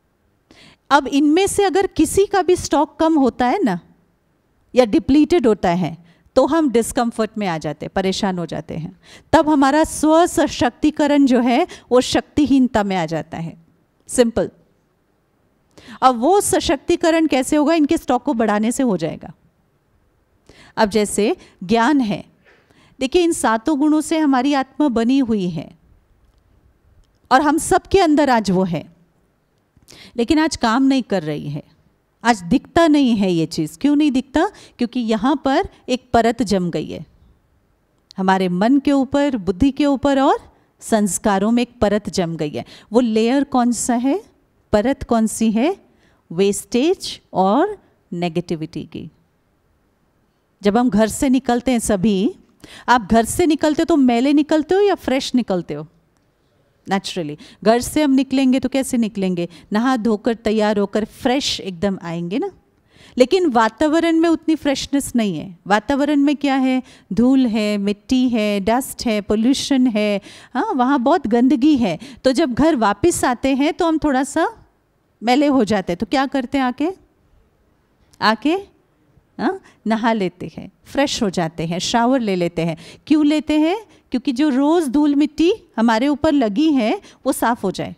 अब इनमें से अगर किसी का भी स्टॉक कम होता है ना, या डिप्लीटेड होता है, तो हम डिस्कम्फर्ट में आ जाते हैं, परेशान हो जाते हैं। तब हमारा स्व सशक्तिकरण जो है वो शक्तिहीनता में आ जाता है। सिंपल। अब वो सशक्तिकरण कैसे होगा, इनके स्टॉक को बढ़ाने से हो जाएगा। अब जैसे ज्ञान है, देखिए इन 7 गुणों से हमारी आत्मा बनी हुई है और हम सबके अंदर आज वो है, लेकिन आज काम नहीं कर रही है, आज दिखता नहीं है ये चीज़। क्यों नहीं दिखता? क्योंकि यहाँ पर एक परत जम गई है, हमारे मन के ऊपर, बुद्धि के ऊपर और संस्कारों में एक परत जम गई है। वो लेयर कौन सा है, परत कौन सी है? वेस्टेज और नेगेटिविटी की। जब हम घर से निकलते हैं, सभी आप घर से निकलते हो तो मैले निकलते हो या फ्रेश निकलते हो? नेचुरली घर से हम निकलेंगे तो कैसे निकलेंगे? नहा धोकर तैयार होकर फ्रेश एकदम आएंगे ना। लेकिन वातावरण में उतनी फ्रेशनेस नहीं है। वातावरण में क्या है? धूल है, मिट्टी है, डस्ट है, पोल्यूशन है, हाँ वहाँ बहुत गंदगी है। तो जब घर वापस आते हैं तो हम थोड़ा सा मैले हो जाते हैं, तो क्या करते हैं? आके नहा लेते हैं, फ्रेश हो जाते हैं, शावर ले लेते हैं। क्यों लेते हैं? क्योंकि जो रोज़ धूल मिट्टी हमारे ऊपर लगी है वो साफ हो जाए।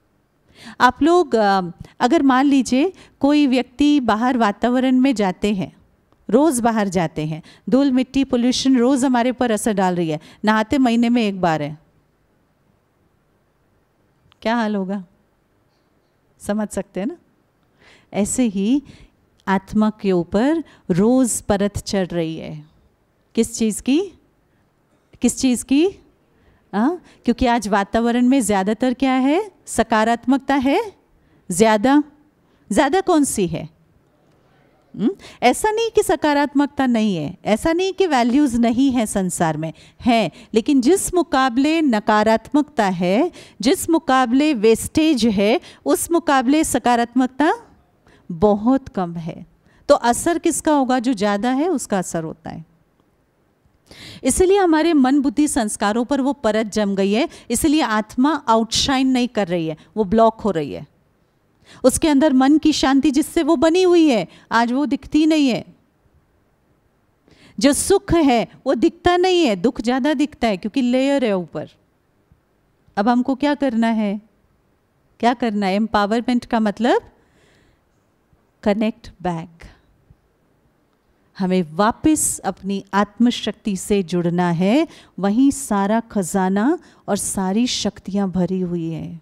आप लोग अगर मान लीजिए कोई व्यक्ति बाहर वातावरण में जाते हैं, रोज़ बाहर जाते हैं, धूल मिट्टी पोल्यूशन रोज़ हमारे ऊपर असर डाल रही है, नहाते महीने में 1 बार है, क्या हाल होगा? समझ सकते हैं ना। ऐसे ही आत्मा के ऊपर रोज़ परत चढ़ रही है। किस चीज़ की? किस चीज़ की? क्योंकि आज वातावरण में ज़्यादातर क्या है? सकारात्मकता है ज़्यादा। ज़्यादा कौन सी है? ऐसा नहीं कि सकारात्मकता नहीं है, ऐसा नहीं कि वैल्यूज़ नहीं है संसार में, है। लेकिन जिस मुकाबले नकारात्मकता है, जिस मुकाबले वेस्टेज है, उस मुकाबले सकारात्मकता बहुत कम है। तो असर किसका होगा? जो ज़्यादा है उसका असर होता है। इसलिए हमारे मन बुद्धि संस्कारों पर वो परत जम गई है। इसलिए आत्मा आउटशाइन नहीं कर रही है, वो ब्लॉक हो रही है। उसके अंदर मन की शांति जिससे वो बनी हुई है, आज वो दिखती नहीं है। जो सुख है वो दिखता नहीं है, दुख ज़्यादा दिखता है क्योंकि लेयर है ऊपर। अब हमको क्या करना है? क्या करना है? एम्पावरमेंट का मतलब कनेक्ट बैक। हमें वापस अपनी आत्मशक्ति से जुड़ना है। वहीं सारा खजाना और सारी शक्तियां भरी हुई है,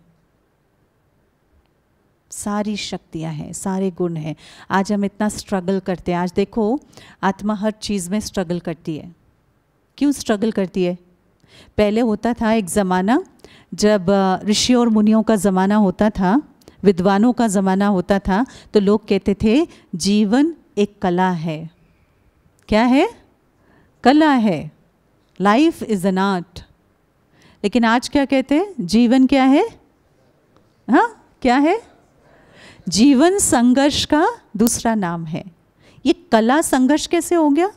सारी शक्तियां हैं, सारे गुण हैं। आज हम इतना स्ट्रगल करते हैं। आज देखो आत्मा हर चीज़ में स्ट्रगल करती है। क्यों स्ट्रगल करती है? पहले होता था एक ज़माना, जब ऋषि और मुनियों का ज़माना होता था, विद्वानों का ज़माना होता था, तो लोग कहते थे जीवन एक कला है। क्या है? कला है। Life is an art. लेकिन आज क्या कहते हैं? जीवन क्या है? हाँ क्या है? जीवन संघर्ष का दूसरा नाम है। ये कला संघर्ष कैसे हो गया?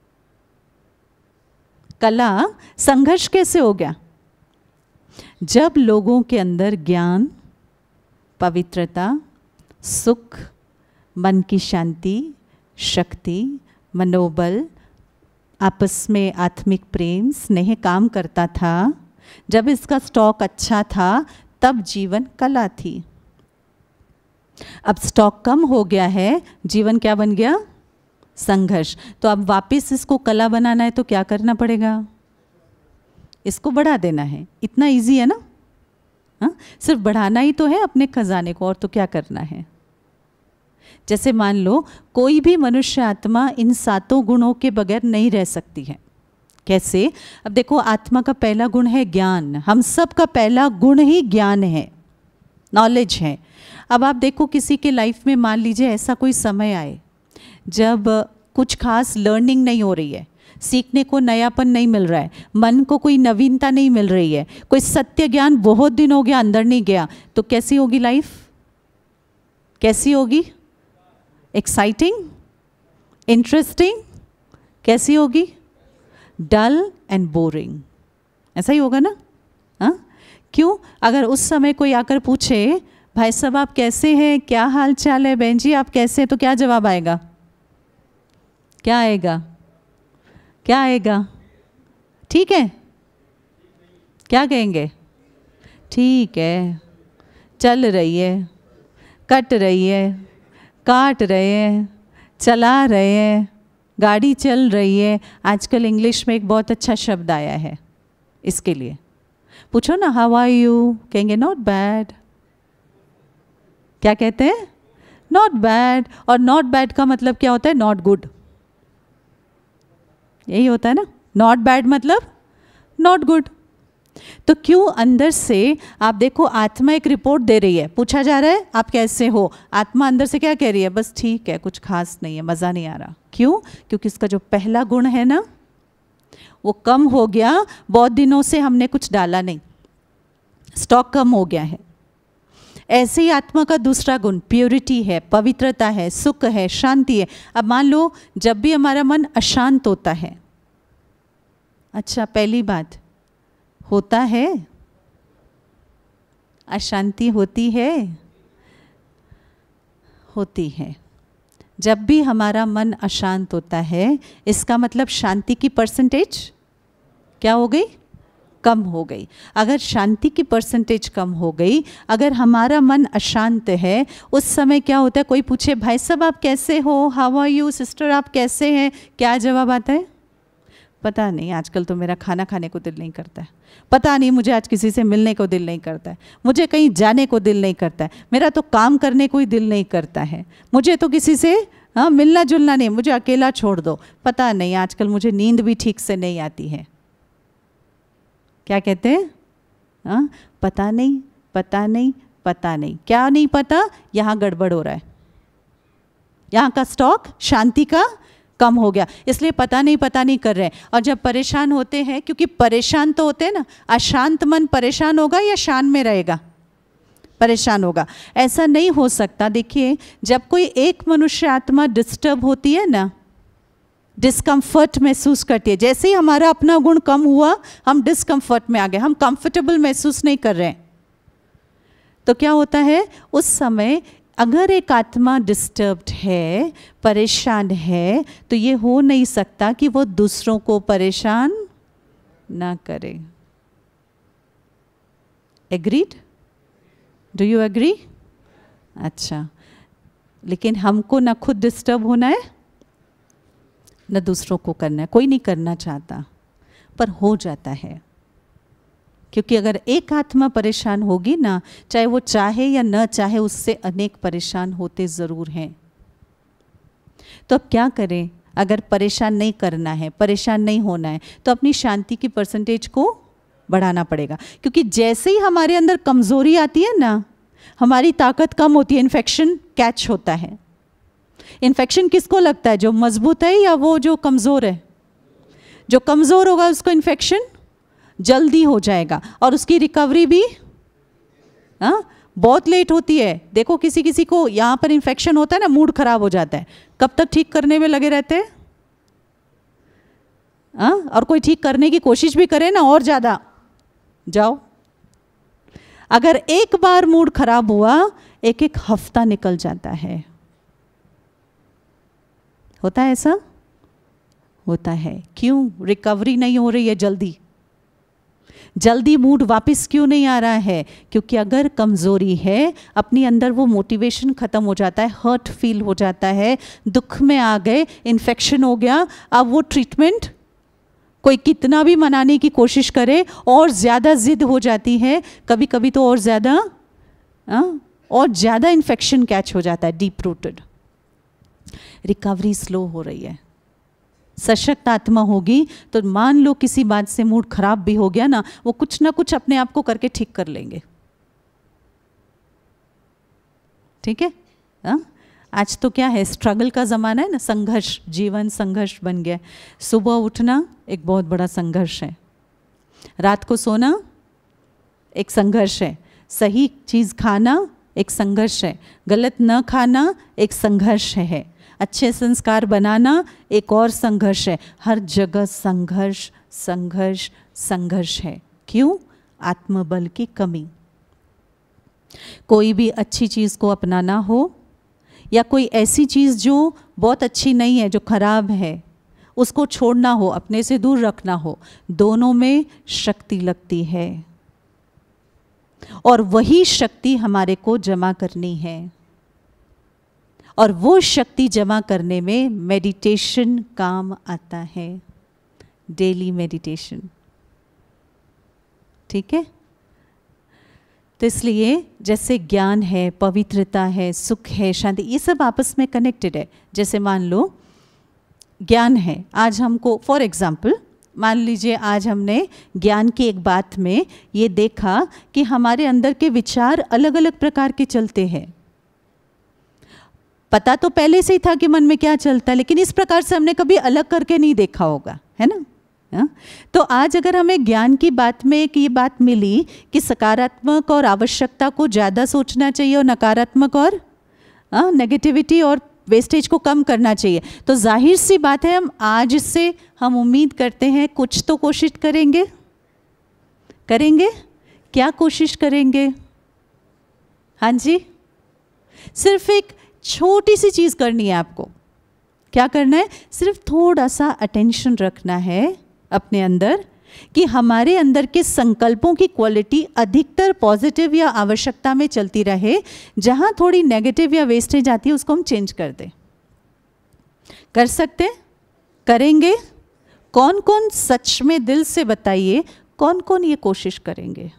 कला संघर्ष कैसे हो गया? जब लोगों के अंदर ज्ञान, पवित्रता, सुख, मन की शांति, शक्ति, मनोबल, आपस में आत्मिक प्रेम, स्नेह काम करता था, जब इसका स्टॉक अच्छा था, तब जीवन कला थी। अब स्टॉक कम हो गया है, जीवन क्या बन गया? संघर्ष। तो अब वापस इसको कला बनाना है तो क्या करना पड़ेगा? इसको बढ़ा देना है। इतना इजी है ना? हाँ, सिर्फ बढ़ाना ही तो है अपने खजाने को, और तो क्या करना है। जैसे मान लो कोई भी मनुष्य आत्मा इन 7 गुणों के बगैर नहीं रह सकती है। कैसे? अब देखो आत्मा का पहला गुण है ज्ञान। हम सब का पहला गुण ही ज्ञान है, नॉलेज है। अब आप देखो किसी के लाइफ में मान लीजिए ऐसा कोई समय आए जब कुछ खास लर्निंग नहीं हो रही है, सीखने को नयापन नहीं मिल रहा है, मन को कोई नवीनता नहीं मिल रही है, कोई सत्य ज्ञान बहुत दिन हो गया अंदर नहीं गया, तो कैसी होगी लाइफ? कैसी होगी? Exciting, interesting? कैसी होगी? Dull and boring. ऐसा ही होगा ना? हाँ, क्यों? अगर उस समय कोई आकर पूछे भाई साहब आप कैसे हैं, क्या हाल चाल है, बहन जी आप कैसे हैं, तो क्या जवाब आएगा? क्या आएगा? क्या आएगा? ठीक है? क्या कहेंगे? ठीक है, चल रही है, कट रही है, काट रहे हैं, चला रहे हैं, गाड़ी चल रही है। आजकल इंग्लिश में एक बहुत अच्छा शब्द आया है इसके लिए। पूछो ना हाउ आर यू, कहेंगे नॉट बैड। क्या कहते हैं? Not bad. और नॉट बैड का मतलब क्या होता है? Not good. यही होता है ना, नॉट बैड मतलब नॉट गुड। तो क्यों अंदर से आप देखो, आत्मा एक रिपोर्ट दे रही है, पूछा जा रहा है आप कैसे हो, आत्मा अंदर से क्या कह रही है? बस ठीक है, कुछ खास नहीं है, मज़ा नहीं आ रहा। क्यों? क्योंकि इसका जो पहला गुण है ना वो कम हो गया, बहुत दिनों से हमने कुछ डाला नहीं, स्टॉक कम हो गया है। ऐसे ही आत्मा का दूसरा गुण प्योरिटी है, पवित्रता है, सुख है, शांति है। अब मान लो जब भी हमारा मन अशांत होता है, अच्छा पहली बात होता है, अशांति होती है, होती है। जब भी हमारा मन अशांत होता है इसका मतलब शांति की परसेंटेज क्या हो गई? कम हो गई। अगर शांति की परसेंटेज कम हो गई, अगर हमारा मन अशांत है, उस समय क्या होता है? कोई पूछे भाई साहब आप कैसे हो, हाउ आर यू, सिस्टर आप कैसे हैं, क्या जवाब आता है? पता नहीं, आजकल तो मेरा खाना खाने को दिल नहीं करता है, पता नहीं मुझे आज किसी से मिलने को दिल नहीं करता है, मुझे कहीं जाने को दिल नहीं करता है, मेरा तो काम करने को ही दिल नहीं करता है, मुझे तो किसी से मिलना जुलना नहीं, मुझे अकेला छोड़ दो, पता नहीं आजकल मुझे नींद भी ठीक से नहीं आती है। क्या कहते हैं? पता नहीं, पता नहीं, पता नहीं। क्या नहीं पता? यहाँ गड़बड़ हो रहा है, यहाँ का स्टॉक शांति का कम हो गया, इसलिए पता नहीं कर रहे हैं। और जब परेशान होते हैं, क्योंकि परेशान तो होते हैं ना, अशांत मन परेशान होगा या शांत में रहेगा? परेशान होगा। ऐसा नहीं हो सकता। देखिए जब कोई एक मनुष्य आत्मा डिस्टर्ब होती है ना, डिस्कम्फर्ट महसूस करती है, जैसे ही हमारा अपना गुण कम हुआ हम डिस्कम्फर्ट में आ गए, हम कंफर्टेबल महसूस नहीं कर रहे हैं, तो क्या होता है उस समय? अगर एक आत्मा डिस्टर्ब्ड है, परेशान है, तो ये हो नहीं सकता कि वो दूसरों को परेशान ना करे। एग्रीड? Do you agree? अच्छा, लेकिन हमको ना खुद डिस्टर्ब होना है न दूसरों को करना है। कोई नहीं करना चाहता, पर हो जाता है। क्योंकि अगर एक आत्मा परेशान होगी ना, चाहे वो चाहे या न चाहे, उससे अनेक परेशान होते ज़रूर हैं। तो अब क्या करें? अगर परेशान नहीं करना है, परेशान नहीं होना है, तो अपनी शांति की परसेंटेज को बढ़ाना पड़ेगा। क्योंकि जैसे ही हमारे अंदर कमज़ोरी आती है ना, हमारी ताकत कम होती है, इन्फेक्शन कैच होता है। इन्फेक्शन किसको लगता है? जो मजबूत है या वो जो कमज़ोर है? जो कमज़ोर होगा उसको इन्फेक्शन जल्दी हो जाएगा और उसकी रिकवरी भी बहुत लेट होती है। देखो किसी किसी को यहाँ पर इन्फेक्शन होता है ना, मूड खराब हो जाता है, कब तक ठीक करने में लगे रहते हैं? और कोई ठीक करने की कोशिश भी करे ना, और ज़्यादा जाओ। अगर एक बार मूड खराब हुआ, एक एक हफ्ता निकल जाता है। होता है ऐसा? होता है। क्यों? रिकवरी नहीं हो रही है जल्दी। जल्दी मूड वापस क्यों नहीं आ रहा है? क्योंकि अगर कमज़ोरी है, अपनी अंदर वो मोटिवेशन ख़त्म हो जाता है, हर्ट फील हो जाता है, दुख में आ गए, इन्फेक्शन हो गया। अब वो ट्रीटमेंट कोई कितना भी मनाने की कोशिश करे और ज़्यादा ज़िद हो जाती है, कभी कभी तो और ज़्यादा इन्फेक्शन कैच हो जाता है, डीप रूटेड। रिकवरी स्लो हो रही है। सशक्त आत्मा होगी तो मान लो किसी बात से मूड खराब भी हो गया ना, वो कुछ ना कुछ अपने आप को करके ठीक कर लेंगे। ठीक है? आज तो क्या है, स्ट्रगल का ज़माना है ना, संघर्ष, जीवन संघर्ष बन गया। सुबह उठना एक बहुत बड़ा संघर्ष है, रात को सोना एक संघर्ष है, सही चीज़ खाना एक संघर्ष है, गलत न खाना एक संघर्ष है, अच्छे संस्कार बनाना एक और संघर्ष है। हर जगह संघर्ष संघर्ष संघर्ष है। क्यों? आत्मबल की कमी। कोई भी अच्छी चीज़ को अपनाना हो या कोई ऐसी चीज़ जो बहुत अच्छी नहीं है, जो खराब है, उसको छोड़ना हो, अपने से दूर रखना हो, दोनों में शक्ति लगती है और वही शक्ति हमारे को जमा करनी है। और वो शक्ति जमा करने में मेडिटेशन काम आता है, डेली मेडिटेशन। ठीक है? तो इसलिए जैसे ज्ञान है, पवित्रता है, सुख है, शांति, ये सब आपस में कनेक्टेड है। जैसे मान लो ज्ञान है, आज हमको फॉर एग्जाम्पल मान लीजिए आज हमने ज्ञान की एक बात में ये देखा कि हमारे अंदर के विचार अलग अलग प्रकार के चलते हैं। पता तो पहले से ही था कि मन में क्या चलता है, लेकिन इस प्रकार से हमने कभी अलग करके नहीं देखा होगा, है ना? तो आज अगर हमें ज्ञान की बात में एक ये बात मिली कि सकारात्मक और आवश्यकता को ज़्यादा सोचना चाहिए और नकारात्मक और नेगेटिविटी और वेस्टेज को कम करना चाहिए, तो जाहिर सी बात है हम आज से हम उम्मीद करते हैं कुछ तो कोशिश करेंगे। क्या कोशिश करेंगे? हाँ जी, सिर्फ एक छोटी सी चीज़ करनी है आपको। क्या करना है? सिर्फ थोड़ा सा अटेंशन रखना है अपने अंदर कि हमारे अंदर के संकल्पों की क्वालिटी अधिकतर पॉजिटिव या आवश्यकता में चलती रहे, जहाँ थोड़ी नेगेटिव या वेस्टेज आती है उसको हम चेंज कर दें। कर सकते हैं? करेंगे? कौन कौन सच में दिल से बताइए, कौन कौन ये कोशिश करेंगे?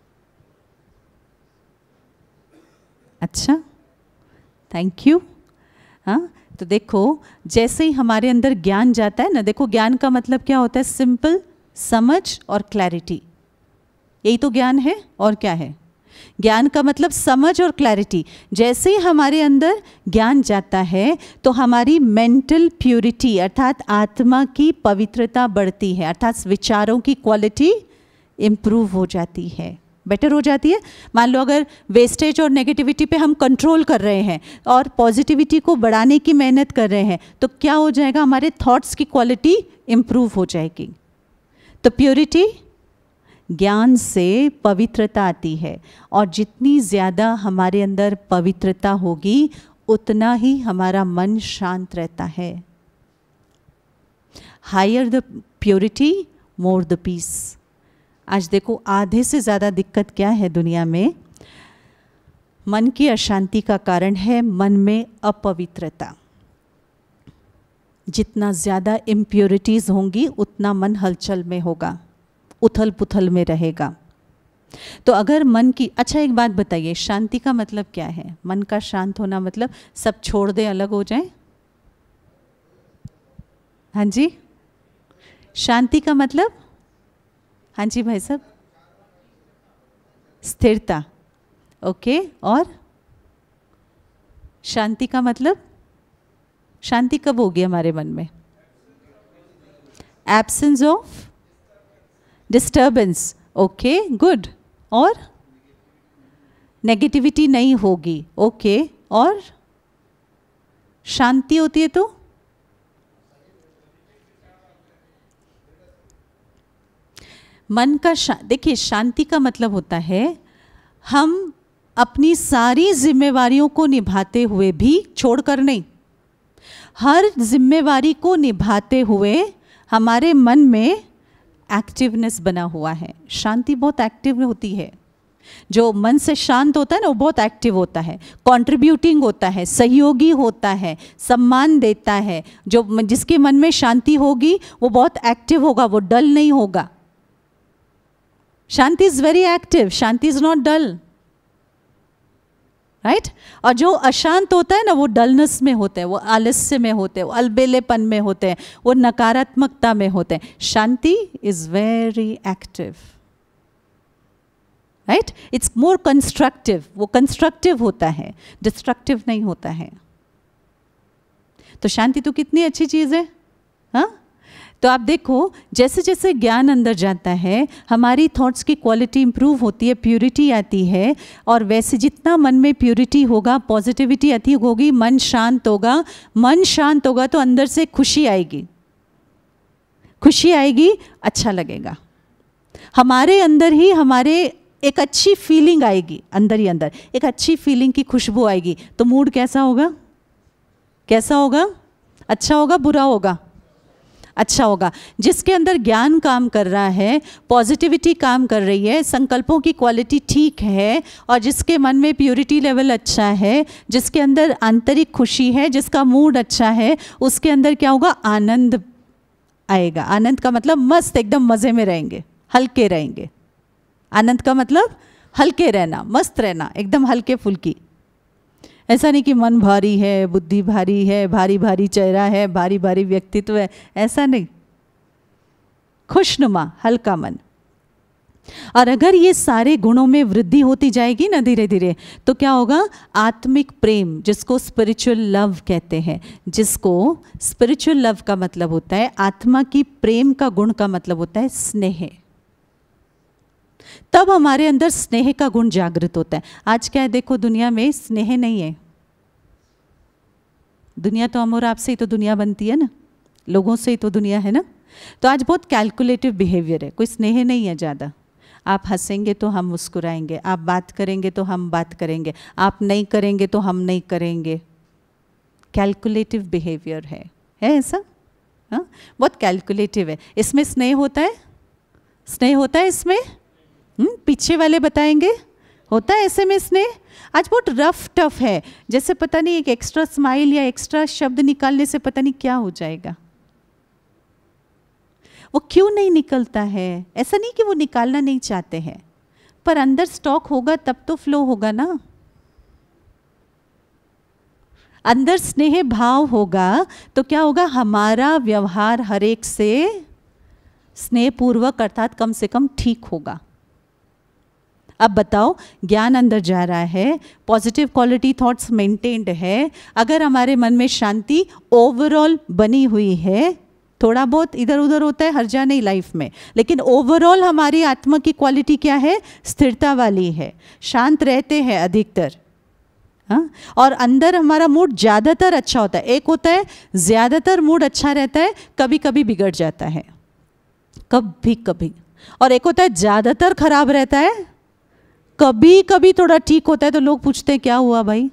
अच्छा, थैंक यू। हाँ, तो देखो जैसे ही हमारे अंदर ज्ञान जाता है ना, देखो ज्ञान का मतलब क्या होता है? सिंपल, समझ और क्लैरिटी, यही तो ज्ञान है। और क्या है? ज्ञान का मतलब समझ और क्लैरिटी। जैसे ही हमारे अंदर ज्ञान जाता है तो हमारी मेंटल प्यूरिटी अर्थात आत्मा की पवित्रता बढ़ती है, अर्थात विचारों की क्वालिटी इम्प्रूव हो जाती है, बेटर हो जाती है। मान लो अगर वेस्टेज और नेगेटिविटी पे हम कंट्रोल कर रहे हैं और पॉजिटिविटी को बढ़ाने की मेहनत कर रहे हैं, तो क्या हो जाएगा? हमारे थॉट्स की क्वालिटी इम्प्रूव हो जाएगी। तो प्योरिटी, ज्ञान से पवित्रता आती है, और जितनी ज़्यादा हमारे अंदर पवित्रता होगी उतना ही हमारा मन शांत रहता है। Higher the purity, more the peace. आज देखो आधे से ज़्यादा दिक्कत क्या है दुनिया में? मन की अशांति का कारण है मन में अपवित्रता। जितना ज़्यादा इम्प्योरिटीज़ होंगी उतना मन हलचल में होगा, उथल पुथल में रहेगा। तो अगर मन की, अच्छा एक बात बताइए, शांति का मतलब क्या है? मन का शांत होना मतलब सब छोड़ दे, अलग हो जाए? हाँ जी, शांति का मतलब? हाँ जी भाई साहब, स्थिरता। ओके, और शांति का मतलब? शांति कब होगी हमारे मन में? Absence of disturbance. Okay, good. और नेगेटिविटी नहीं होगी। ओके, और शांति होती है तो मन का देखिए, शांति का मतलब होता है हम अपनी सारी जिम्मेवारियों को निभाते हुए भी, छोड़कर नहीं, हर जिम्मेवारी को निभाते हुए हमारे मन में एक्टिवनेस बना हुआ है। शांति बहुत एक्टिव होती है। जो मन से शांत होता है ना, वो बहुत एक्टिव होता है, कंट्रीब्यूटिंग होता है, सहयोगी होता है, सम्मान देता है। जो जिसके मन में शांति होगी वो बहुत एक्टिव होगा, वो डल नहीं होगा। शांति इज वेरी एक्टिव, शांति इज नॉट डल, राइट? और जो अशांत होता है ना, वो डलनेस में होते हैं, वो आलस्य में होते हैं, वो अलबेलेपन में होते हैं, वो नकारात्मकता में होते हैं। शांति is very active, right? It's more constructive, वो कंस्ट्रक्टिव होता है, डिस्ट्रक्टिव नहीं होता है। तो शांति तो कितनी अच्छी चीज़ है। हाँ, तो आप देखो जैसे जैसे ज्ञान अंदर जाता है हमारी थॉट्स की क्वालिटी इंप्रूव होती है, प्योरिटी आती है, और वैसे जितना मन में प्योरिटी होगा, पॉजिटिविटी आती होगी, मन शांत होगा। मन शांत होगा तो अंदर से खुशी आएगी, खुशी आएगी, अच्छा लगेगा, हमारे अंदर ही हमारे एक अच्छी फीलिंग आएगी, अंदर ही अंदर एक अच्छी फीलिंग की खुशबू आएगी। तो मूड कैसा होगा? कैसा होगा? अच्छा होगा, बुरा होगा? अच्छा होगा। जिसके अंदर ज्ञान काम कर रहा है, पॉजिटिविटी काम कर रही है, संकल्पों की क्वालिटी ठीक है, और जिसके मन में प्योरिटी लेवल अच्छा है, जिसके अंदर आंतरिक खुशी है, जिसका मूड अच्छा है, उसके अंदर क्या होगा? आनंद आएगा। आनंद का मतलब मस्त, एकदम मज़े में रहेंगे, हल्के रहेंगे। आनंद का मतलब हल्के रहना, मस्त रहना, एकदम हल्के फुल्की। ऐसा नहीं कि मन भारी है, बुद्धि भारी है, भारी भारी चेहरा है, भारी भारी व्यक्तित्व है, ऐसा नहीं। खुशनुमा, हल्का मन। और अगर ये सारे गुणों में वृद्धि होती जाएगी ना धीरे धीरे, तो क्या होगा? आत्मिक प्रेम, जिसको स्पिरिचुअल लव कहते हैं, जिसको स्पिरिचुअल लव का मतलब होता है, आत्मा की प्रेम का गुण का मतलब होता है स्नेह। तब हमारे अंदर स्नेह का गुण जागृत होता है। आज क्या है, देखो दुनिया में स्नेह नहीं है। दुनिया तो हम और आपसे ही तो दुनिया बनती है ना, लोगों से ही तो दुनिया है ना। तो आज बहुत कैलकुलेटिव बिहेवियर है, कोई स्नेह नहीं है ज़्यादा। आप हंसेंगे तो हम मुस्कुराएंगे, आप बात करेंगे तो हम बात करेंगे, आप नहीं करेंगे तो हम नहीं करेंगे। कैलकुलेटिव बिहेवियर है ऐसा? हाँ, बहुत कैलकुलेटिव है। इसमें स्नेह होता है? स्नेह होता है इसमें? पीछे वाले बताएंगे, होता है ऐसे में स्नेह? आज बहुत रफ टफ है, जैसे पता नहीं एक एक्स्ट्रा स्माइल या एक्स्ट्रा शब्द निकालने से पता नहीं क्या हो जाएगा। वो क्यों नहीं निकलता है? ऐसा नहीं कि वो निकालना नहीं चाहते हैं, पर अंदर स्टॉक होगा तब तो फ्लो होगा ना। अंदर स्नेह भाव होगा तो क्या होगा? हमारा व्यवहार हर एक से स्नेहपूर्वक अर्थात कम से कम ठीक होगा। अब बताओ, ज्ञान अंदर जा रहा है, पॉजिटिव क्वालिटी थॉट्स मेंटेन्ड है, अगर हमारे मन में शांति ओवरऑल बनी हुई है, थोड़ा बहुत इधर उधर होता है, हर्जा नहीं लाइफ में, लेकिन ओवरऑल हमारी आत्मा की क्वालिटी क्या है? स्थिरता वाली है, शांत रहते हैं अधिकतर। हाँ, और अंदर हमारा मूड ज़्यादातर अच्छा होता है। एक होता है ज़्यादातर मूड अच्छा रहता है, कभी कभी बिगड़ जाता है, कभी कभी, और एक होता है ज़्यादातर खराब रहता है, कभी कभी थोड़ा ठीक होता है। तो लोग पूछते हैं क्या हुआ भाई,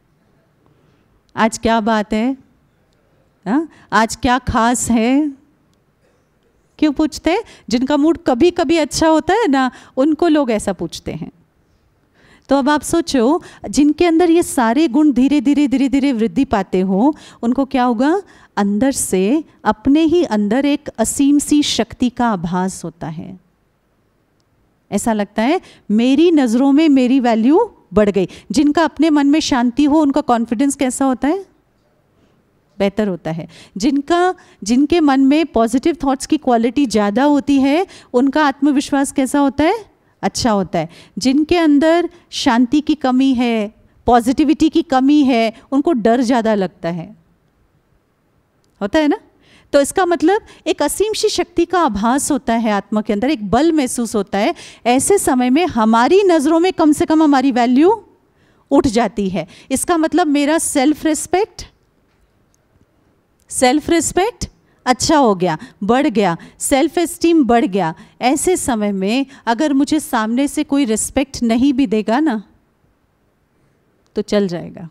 आज क्या बात है? हाँ, आज क्या खास है? क्यों पूछते हैं? जिनका मूड कभी कभी अच्छा होता है ना, उनको लोग ऐसा पूछते हैं। तो अब आप सोचो, जिनके अंदर ये सारे गुण धीरे धीरे धीरे धीरे वृद्धि पाते हो, उनको क्या होगा? अंदर से अपने ही अंदर एक असीम सी शक्ति का आभास होता है। ऐसा लगता है मेरी नज़रों में मेरी वैल्यू बढ़ गई। जिनका अपने मन में शांति हो, उनका कॉन्फिडेंस कैसा होता है? बेहतर होता है। जिनके मन में पॉजिटिव थॉट्स की क्वालिटी ज़्यादा होती है, उनका आत्मविश्वास कैसा होता है? अच्छा होता है। जिनके अंदर शांति की कमी है, पॉजिटिविटी की कमी है, उनको डर ज़्यादा लगता है। होता है ना? तो इसका मतलब एक असीम सी शक्ति का आभास होता है आत्मा के अंदर, एक बल महसूस होता है। ऐसे समय में हमारी नज़रों में कम से कम हमारी वैल्यू उठ जाती है। इसका मतलब मेरा सेल्फ रिस्पेक्ट अच्छा हो गया, बढ़ गया, सेल्फ एस्टीम बढ़ गया। ऐसे समय में अगर मुझे सामने से कोई रिस्पेक्ट नहीं भी देगा ना, तो चल जाएगा।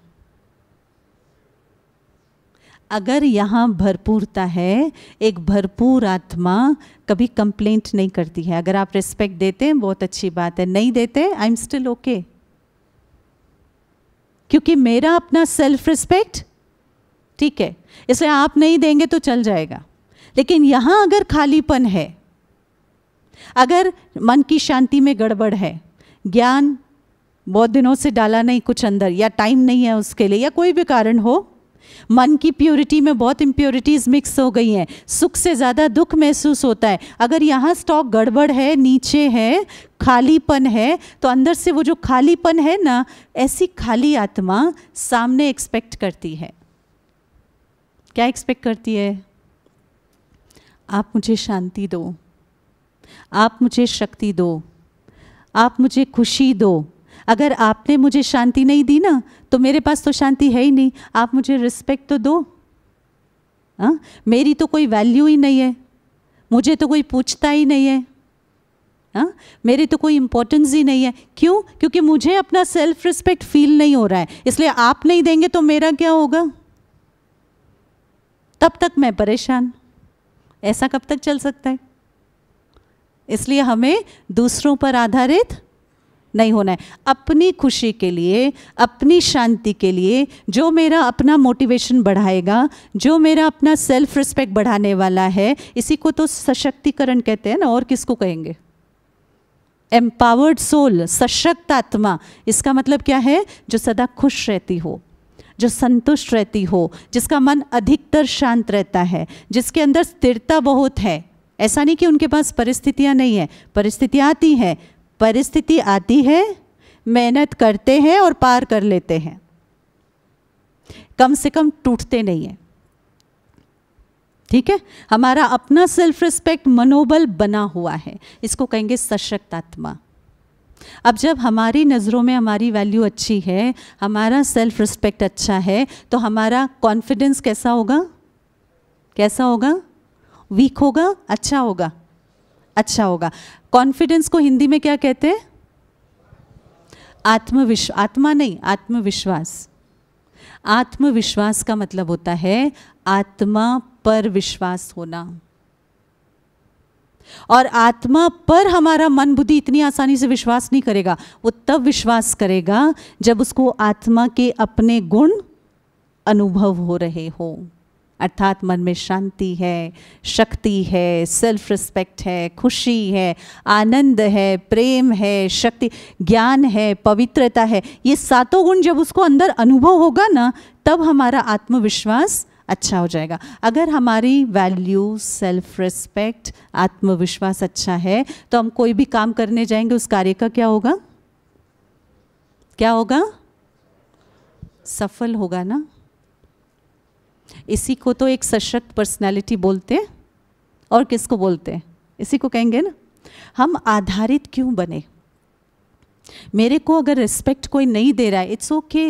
अगर यहाँ भरपूरता है, एक भरपूर आत्मा कभी कंप्लेंट नहीं करती है। अगर आप रिस्पेक्ट देते हैं बहुत अच्छी बात है, नहीं देते आई एम स्टिल ओके, क्योंकि मेरा अपना सेल्फ रिस्पेक्ट ठीक है। इसलिए आप नहीं देंगे तो चल जाएगा। लेकिन यहाँ अगर खालीपन है, अगर मन की शांति में गड़बड़ है, ज्ञान बहुत दिनों से डाला नहीं कुछ अंदर, या टाइम नहीं है उसके लिए, या कोई भी कारण हो, मन की प्योरिटी में बहुत इम्प्योरिटीज़ मिक्स हो गई हैं, सुख से ज़्यादा दुख महसूस होता है, अगर यहाँ स्टॉक गड़बड़ है, नीचे है, खालीपन है, तो अंदर से वो जो खालीपन है ना, ऐसी खाली आत्मा सामने एक्सपेक्ट करती है क्या एक्सपेक्ट करती है? आप मुझे शांति दो, आप मुझे शक्ति दो, आप मुझे खुशी दो। अगर आपने मुझे शांति नहीं दी ना, तो मेरे पास तो शांति है ही नहीं। आप मुझे रिस्पेक्ट तो दो। हाँ, मेरी तो कोई वैल्यू ही नहीं है, मुझे तो कोई पूछता ही नहीं है। हाँ, मेरी तो कोई इम्पोर्टेंस ही नहीं है। क्यों? क्योंकि मुझे अपना सेल्फ रिस्पेक्ट फील नहीं हो रहा है, इसलिए आप नहीं देंगे तो मेरा क्या होगा? तब तक मैं परेशान। ऐसा कब तक चल सकता है? इसलिए हमें दूसरों पर आधारित नहीं होना है। अपनी खुशी के लिए, अपनी शांति के लिए, जो मेरा अपना मोटिवेशन बढ़ाएगा, जो मेरा अपना सेल्फ रिस्पेक्ट बढ़ाने वाला है, इसी को तो सशक्तिकरण कहते हैं ना। और किसको कहेंगे? एम्पावर्ड सोल, सशक्त आत्मा। इसका मतलब क्या है? जो सदा खुश रहती हो, जो संतुष्ट रहती हो, जिसका मन अधिकतर शांत रहता है, जिसके अंदर स्थिरता बहुत है। ऐसा नहीं कि उनके पास परिस्थितियां नहीं है, परिस्थितियां आती हैं, परिस्थिति आती है, मेहनत करते हैं और पार कर लेते हैं, कम से कम टूटते नहीं हैं। ठीक है, हमारा अपना सेल्फ रिस्पेक्ट, मनोबल बना हुआ है, इसको कहेंगे सशक्त आत्मा। अब जब हमारी नज़रों में हमारी वैल्यू अच्छी है, हमारा सेल्फ रिस्पेक्ट अच्छा है, तो हमारा कॉन्फिडेंस कैसा होगा? कैसा होगा? वीक होगा? अच्छा होगा? अच्छा होगा। कॉन्फिडेंस को हिंदी में क्या कहते हैं? आत्मविश्वास। आत्मा नहीं, आत्मविश्वास। आत्मविश्वास का मतलब होता है आत्मा पर विश्वास होना। और आत्मा पर हमारा मन बुद्धि इतनी आसानी से विश्वास नहीं करेगा। वो तब विश्वास करेगा जब उसको आत्मा के अपने गुण अनुभव हो रहे हो, अर्थात मन में शांति है, शक्ति है, सेल्फ रिस्पेक्ट है, खुशी है, आनंद है, प्रेम है, शक्ति, ज्ञान है, पवित्रता है। ये सातों गुण जब उसको अंदर अनुभव होगा ना, तब हमारा आत्मविश्वास अच्छा हो जाएगा। अगर हमारी वैल्यू, सेल्फ रिस्पेक्ट, आत्मविश्वास अच्छा है, तो हम कोई भी काम करने जाएंगे, उस कार्य का क्या होगा? क्या होगा? सफल होगा ना। इसी को तो एक सशक्त पर्सनालिटी बोलते हैं। और किसको बोलते हैं? इसी को कहेंगे ना। हम आधारित क्यों बने? मेरे को अगर रिस्पेक्ट कोई नहीं दे रहा है, इट्स ओके।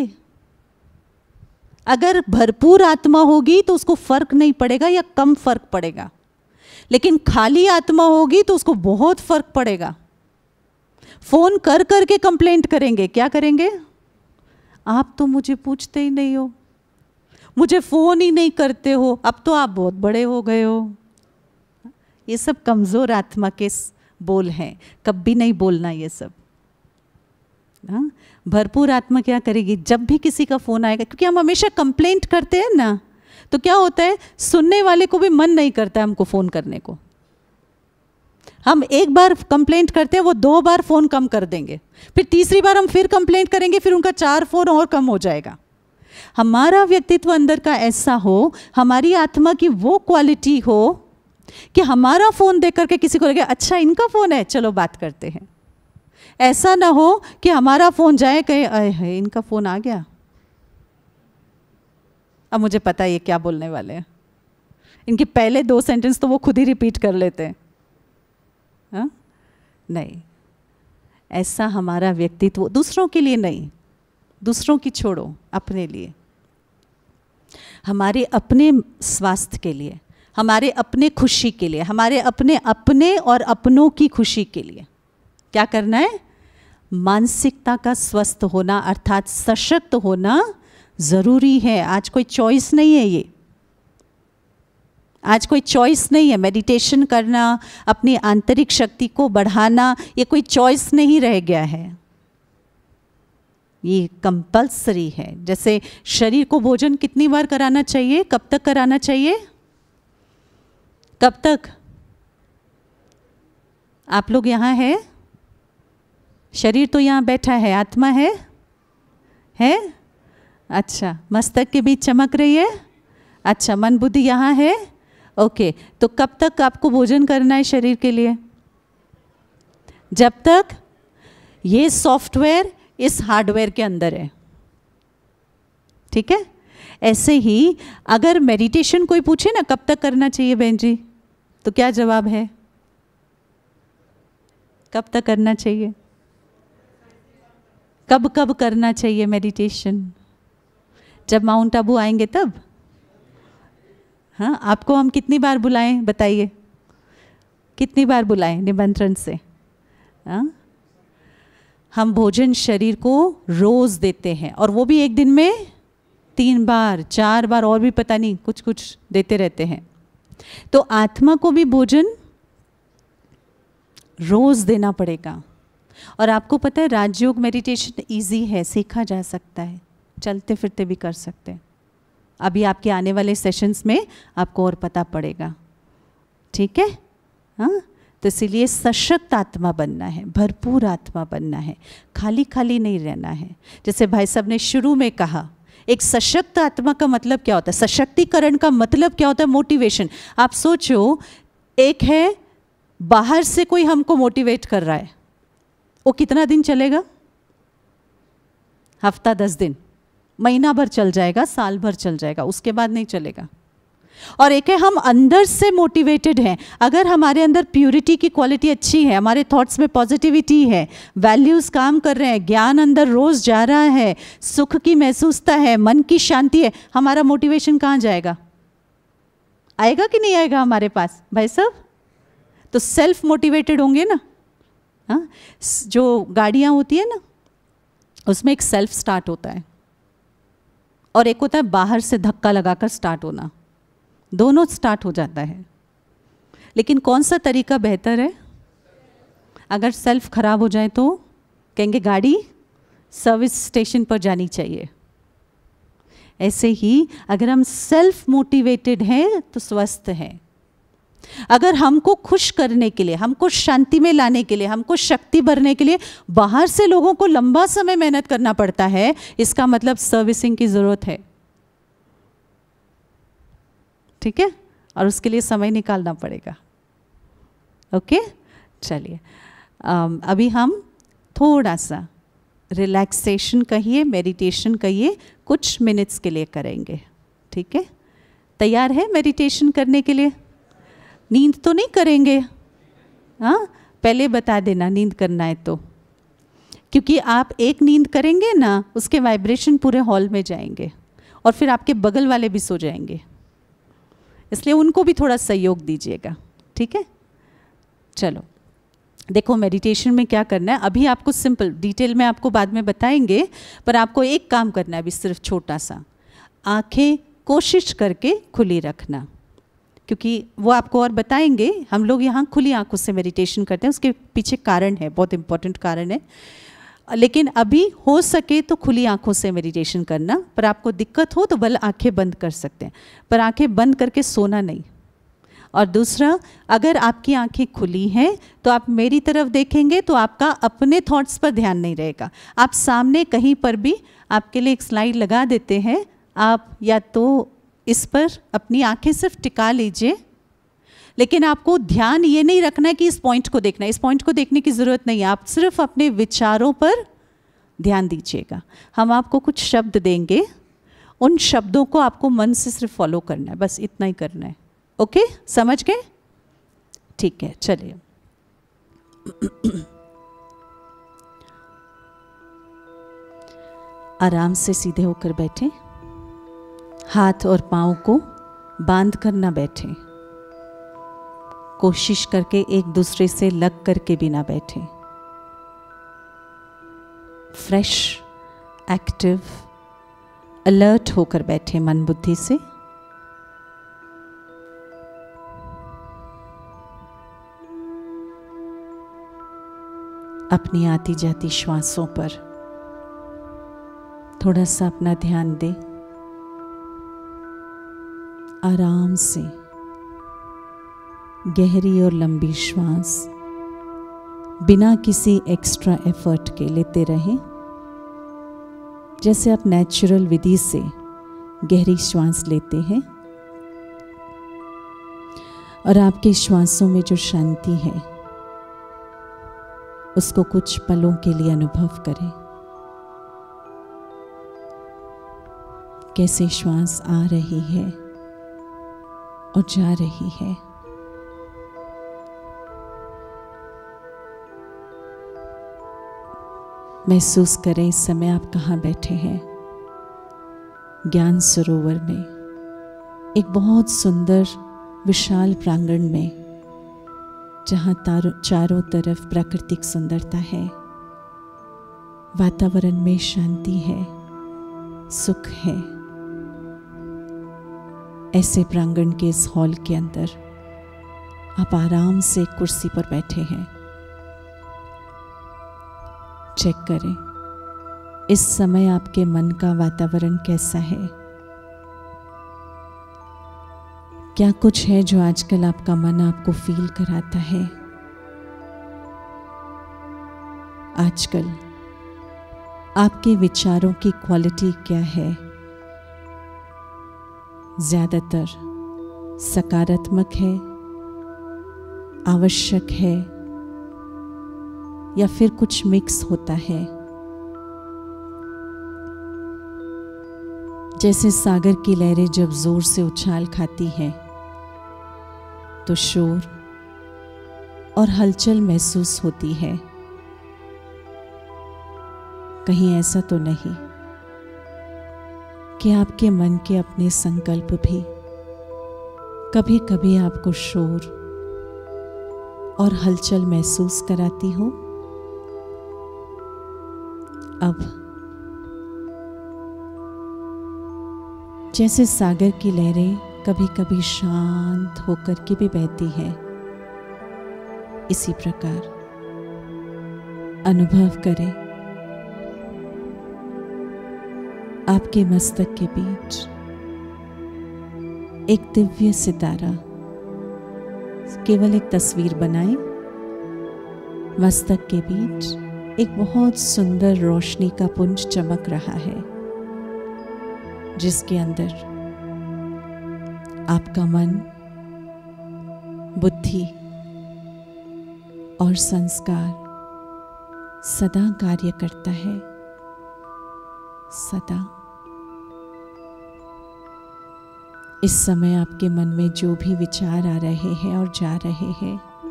अगर भरपूर आत्मा होगी तो उसको फर्क नहीं पड़ेगा या कम फर्क पड़ेगा, लेकिन खाली आत्मा होगी तो उसको बहुत फर्क पड़ेगा। फोन कर करके कंप्लेंट करेंगे। क्या करेंगे? आप तो मुझे पूछते ही नहीं हो, मुझे फ़ोन ही नहीं करते हो, अब तो आप बहुत बड़े हो गए हो। ये सब कमज़ोर आत्मा के बोल हैं, कभी नहीं बोलना ये सब। हाँ, भरपूर आत्मा क्या करेगी? जब भी किसी का फ़ोन आएगा, क्योंकि हम हमेशा कंप्लेंट करते हैं ना, तो क्या होता है, सुनने वाले को भी मन नहीं करता है हमको फ़ोन करने को। हम एक बार कंप्लेंट करते हैं, वो 2 बार फ़ोन कम कर देंगे, फिर तीसरी बार हम फिर कंप्लेंट करेंगे, फिर उनका 4 फ़ोन और कम हो जाएगा। हमारा व्यक्तित्व अंदर का ऐसा हो, हमारी आत्मा की वो क्वालिटी हो कि हमारा फ़ोन देख करके किसी को लगे अच्छा इनका फ़ोन है, चलो बात करते हैं। ऐसा ना हो कि हमारा फ़ोन जाए, कहे अरे है इनका फ़ोन आ गया, अब मुझे पता है ये क्या बोलने वाले हैं। इनके पहले 2 सेंटेंस तो वो खुद ही रिपीट कर लेते हैं। हाँ? नहीं, ऐसा हमारा व्यक्तित्व दूसरों के लिए नहीं, दूसरों की छोड़ो, अपने लिए, हमारे अपने स्वास्थ्य के लिए, हमारे अपने खुशी के लिए, हमारे अपने और अपनों की खुशी के लिए क्या करना है? मानसिकता का स्वस्थ होना अर्थात सशक्त होना ज़रूरी है। आज कोई चॉइस नहीं है, ये आज कोई चॉइस नहीं है। मेडिटेशन करना, अपनी आंतरिक शक्ति को बढ़ाना, ये कोई चॉइस नहीं रह गया है, ये कंपल्सरी है। जैसे शरीर को भोजन कितनी बार कराना चाहिए? कब तक कराना चाहिए? कब तक? आप लोग यहाँ है? शरीर तो यहाँ बैठा है, आत्मा है? अच्छा, मस्तक के बीच चमक रही है। अच्छा, मन बुद्धि यहाँ है। ओके, तो कब तक आपको भोजन करना है शरीर के लिए? जब तक ये सॉफ्टवेयर इस हार्डवेयर के अंदर है। ठीक है, ऐसे ही अगर मेडिटेशन कोई पूछे ना कब तक करना चाहिए बहन जी, तो क्या जवाब है? कब तक करना चाहिए? कब कब करना चाहिए मेडिटेशन? जब माउंट आबू आएंगे तब? हाँ, आपको हम कितनी बार बुलाएं बताइए, कितनी बार बुलाएं निमंत्रण से? हाँ, हम भोजन शरीर को रोज देते हैं, और वो भी एक दिन में 3 बार 4 बार, और भी पता नहीं कुछ कुछ देते रहते हैं। तो आत्मा को भी भोजन रोज देना पड़ेगा। और आपको पता है राजयोग मेडिटेशन इजी है, सीखा जा सकता है, चलते फिरते भी कर सकते हैं। अभी आपके आने वाले सेशंस में आपको और पता पड़ेगा, ठीक है? हाँ, तो इसीलिए सशक्त आत्मा बनना है, भरपूर आत्मा बनना है, खाली खाली नहीं रहना है। जैसे भाई साहब ने शुरू में कहा, एक सशक्त आत्मा का मतलब क्या होता है? सशक्तिकरण का मतलब क्या होता है? मोटिवेशन। आप सोचो, एक है बाहर से कोई हमको मोटिवेट कर रहा है, वो कितना दिन चलेगा? हफ्ता 10 दिन, महीना भर चल जाएगा, साल भर चल जाएगा, उसके बाद नहीं चलेगा। और एक है हम अंदर से मोटिवेटेड हैं। अगर हमारे अंदर प्यूरिटी की क्वालिटी अच्छी है, हमारे थॉट्स में पॉजिटिविटी है, वैल्यूज़ काम कर रहे हैं, ज्ञान अंदर रोज़ जा रहा है, सुख की महसूसता है, मन की शांति है, हमारा मोटिवेशन कहाँ जाएगा? आएगा कि नहीं आएगा हमारे पास भाई साहब? तो सेल्फ मोटिवेटेड होंगे ना। हाँ, जो गाड़ियाँ होती है ना, उसमें एक सेल्फ स्टार्ट होता है और एक होता है बाहर से धक्का लगाकर स्टार्ट होना। दोनों स्टार्ट हो जाता है, लेकिन कौन सा तरीका बेहतर है? अगर सेल्फ खराब हो जाए तो कहेंगे गाड़ी सर्विस स्टेशन पर जानी चाहिए। ऐसे ही अगर हम सेल्फ मोटिवेटेड हैं तो स्वस्थ हैं। अगर हमको खुश करने के लिए, हमको शांति में लाने के लिए, हमको शक्ति भरने के लिए बाहर से लोगों को लंबा समय मेहनत करना पड़ता है, इसका मतलब सर्विसिंग की ज़रूरत है, ठीक है? और उसके लिए समय निकालना पड़ेगा। ओके, चलिए अभी हम थोड़ा सा रिलैक्सेशन कहिए, मेडिटेशन कहिए, कुछ मिनट्स के लिए करेंगे, ठीक है? तैयार है मेडिटेशन करने के लिए? नींद तो नहीं करेंगे? हाँ, पहले बता देना नींद करना है तो, क्योंकि आप एक नींद करेंगे ना, उसके वाइब्रेशन पूरे हॉल में जाएंगे और फिर आपके बगल वाले भी सो जाएंगे, इसलिए उनको भी थोड़ा सहयोग दीजिएगा, ठीक है? चलो देखो, मेडिटेशन में क्या करना है, अभी आपको सिंपल, डिटेल में आपको बाद में बताएंगे, पर आपको एक काम करना है अभी, सिर्फ छोटा सा, आंखें कोशिश करके खुली रखना, क्योंकि वो आपको और बताएंगे। हम लोग यहाँ खुली आंखों से मेडिटेशन करते हैं, उसके पीछे कारण है, बहुत इंपॉर्टेंट कारण है, लेकिन अभी हो सके तो खुली आंखों से मेडिटेशन करना। पर आपको दिक्कत हो तो भले आंखें बंद कर सकते हैं, पर आंखें बंद करके सोना नहीं। और दूसरा, अगर आपकी आंखें खुली हैं तो आप मेरी तरफ देखेंगे तो आपका अपने थॉट्स पर ध्यान नहीं रहेगा। आप सामने कहीं पर भी, आपके लिए एक स्लाइड लगा देते हैं, आप या तो इस पर अपनी आंखें सिर्फ टिका लीजिए, लेकिन आपको ध्यान ये नहीं रखना है कि इस पॉइंट को देखना है, इस पॉइंट को देखने की ज़रूरत नहीं है, आप सिर्फ अपने विचारों पर ध्यान दीजिएगा। हम आपको कुछ शब्द देंगे, उन शब्दों को आपको मन से सिर्फ फॉलो करना है, बस इतना ही करना है। ओके, समझ गए? ठीक है, चलिए। आराम से सीधे होकर बैठे, हाथ और पाँव को बांध कर ना बैठे, कोशिश करके एक दूसरे से लग करके भी ना बैठे। फ्रेश, एक्टिव, अलर्ट होकर बैठे मन बुद्धि से। अपनी आती जाती श्वासों पर थोड़ा सा अपना ध्यान दें। आराम से गहरी और लंबी श्वास बिना किसी एक्स्ट्रा एफर्ट के लेते रहें, जैसे आप नेचुरल विधि से गहरी श्वास लेते हैं। और आपके श्वासों में जो शांति है उसको कुछ पलों के लिए अनुभव करें। कैसे श्वास आ रही है और जा रही है। महसूस करें इस समय आप कहाँ बैठे हैं। ज्ञान सरोवर में, एक बहुत सुंदर विशाल प्रांगण में, जहाँ चारों तरफ प्राकृतिक सुंदरता है, वातावरण में शांति है, सुख है। ऐसे प्रांगण के इस हॉल के अंदर आप आराम से कुर्सी पर बैठे हैं। चेक करें इस समय आपके मन का वातावरण कैसा है। क्या कुछ है जो आजकल आपका मन आपको फील कराता है? आजकल आपके विचारों की क्वालिटी क्या है? ज्यादातर सकारात्मक है, आवश्यक है, या फिर कुछ मिक्स होता है? जैसे सागर की लहरें जब जोर से उछाल खाती हैं तो शोर और हलचल महसूस होती है। कहीं ऐसा तो नहीं कि आपके मन के अपने संकल्प भी कभी कभी आपको शोर और हलचल महसूस कराती हो? अब जैसे सागर की लहरें कभी कभी शांत होकर के भी बहती हैं, इसी प्रकार अनुभव करें आपके मस्तक के बीच एक दिव्य सितारा। केवल एक तस्वीर बनाएं। मस्तक के बीच एक बहुत सुंदर रोशनी का पुंज चमक रहा है, जिसके अंदर आपका मन, बुद्धि और संस्कार सदा कार्य करता है। सदा। इस समय आपके मन में जो भी विचार आ रहे हैं और जा रहे हैं,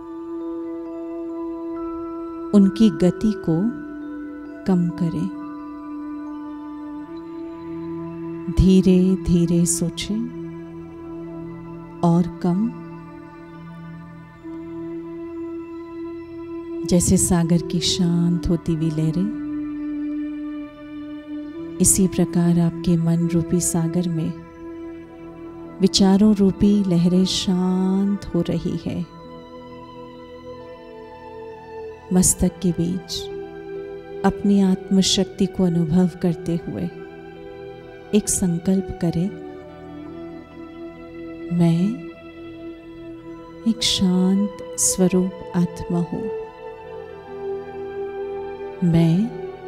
उनकी गति को कम करें। धीरे धीरे सोचें और कम। जैसे सागर की शांत होती हुई लहरें, इसी प्रकार आपके मन रूपी सागर में विचारों रूपी लहरें शांत हो रही है। मस्तक के बीच अपनी आत्मशक्ति को अनुभव करते हुए एक संकल्प करें, मैं एक शांत स्वरूप आत्मा हूँ। मैं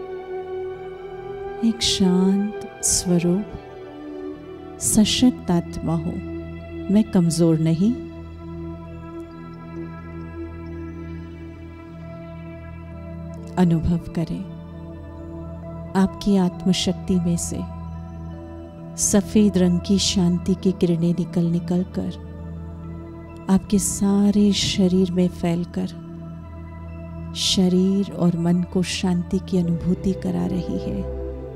एक शांत स्वरूप सशक्त आत्मा हूँ। मैं कमजोर नहीं। अनुभव करें आपकी आत्मशक्ति में से सफेद रंग की शांति की किरणें निकल कर आपके सारे शरीर में फैलकर शरीर और मन को शांति की अनुभूति करा रही है।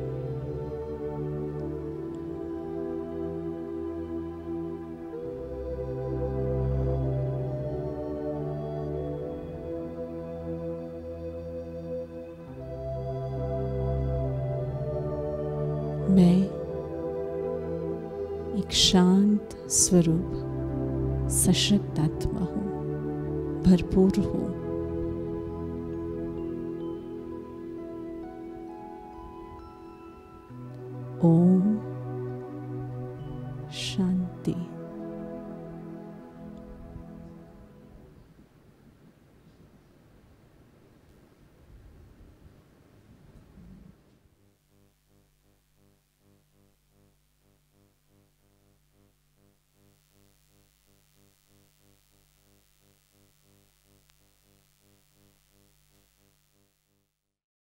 मैं एक शांत स्वरूप सशक्त आत्मा हूँ, भरपूर हूँ। ओम शांति।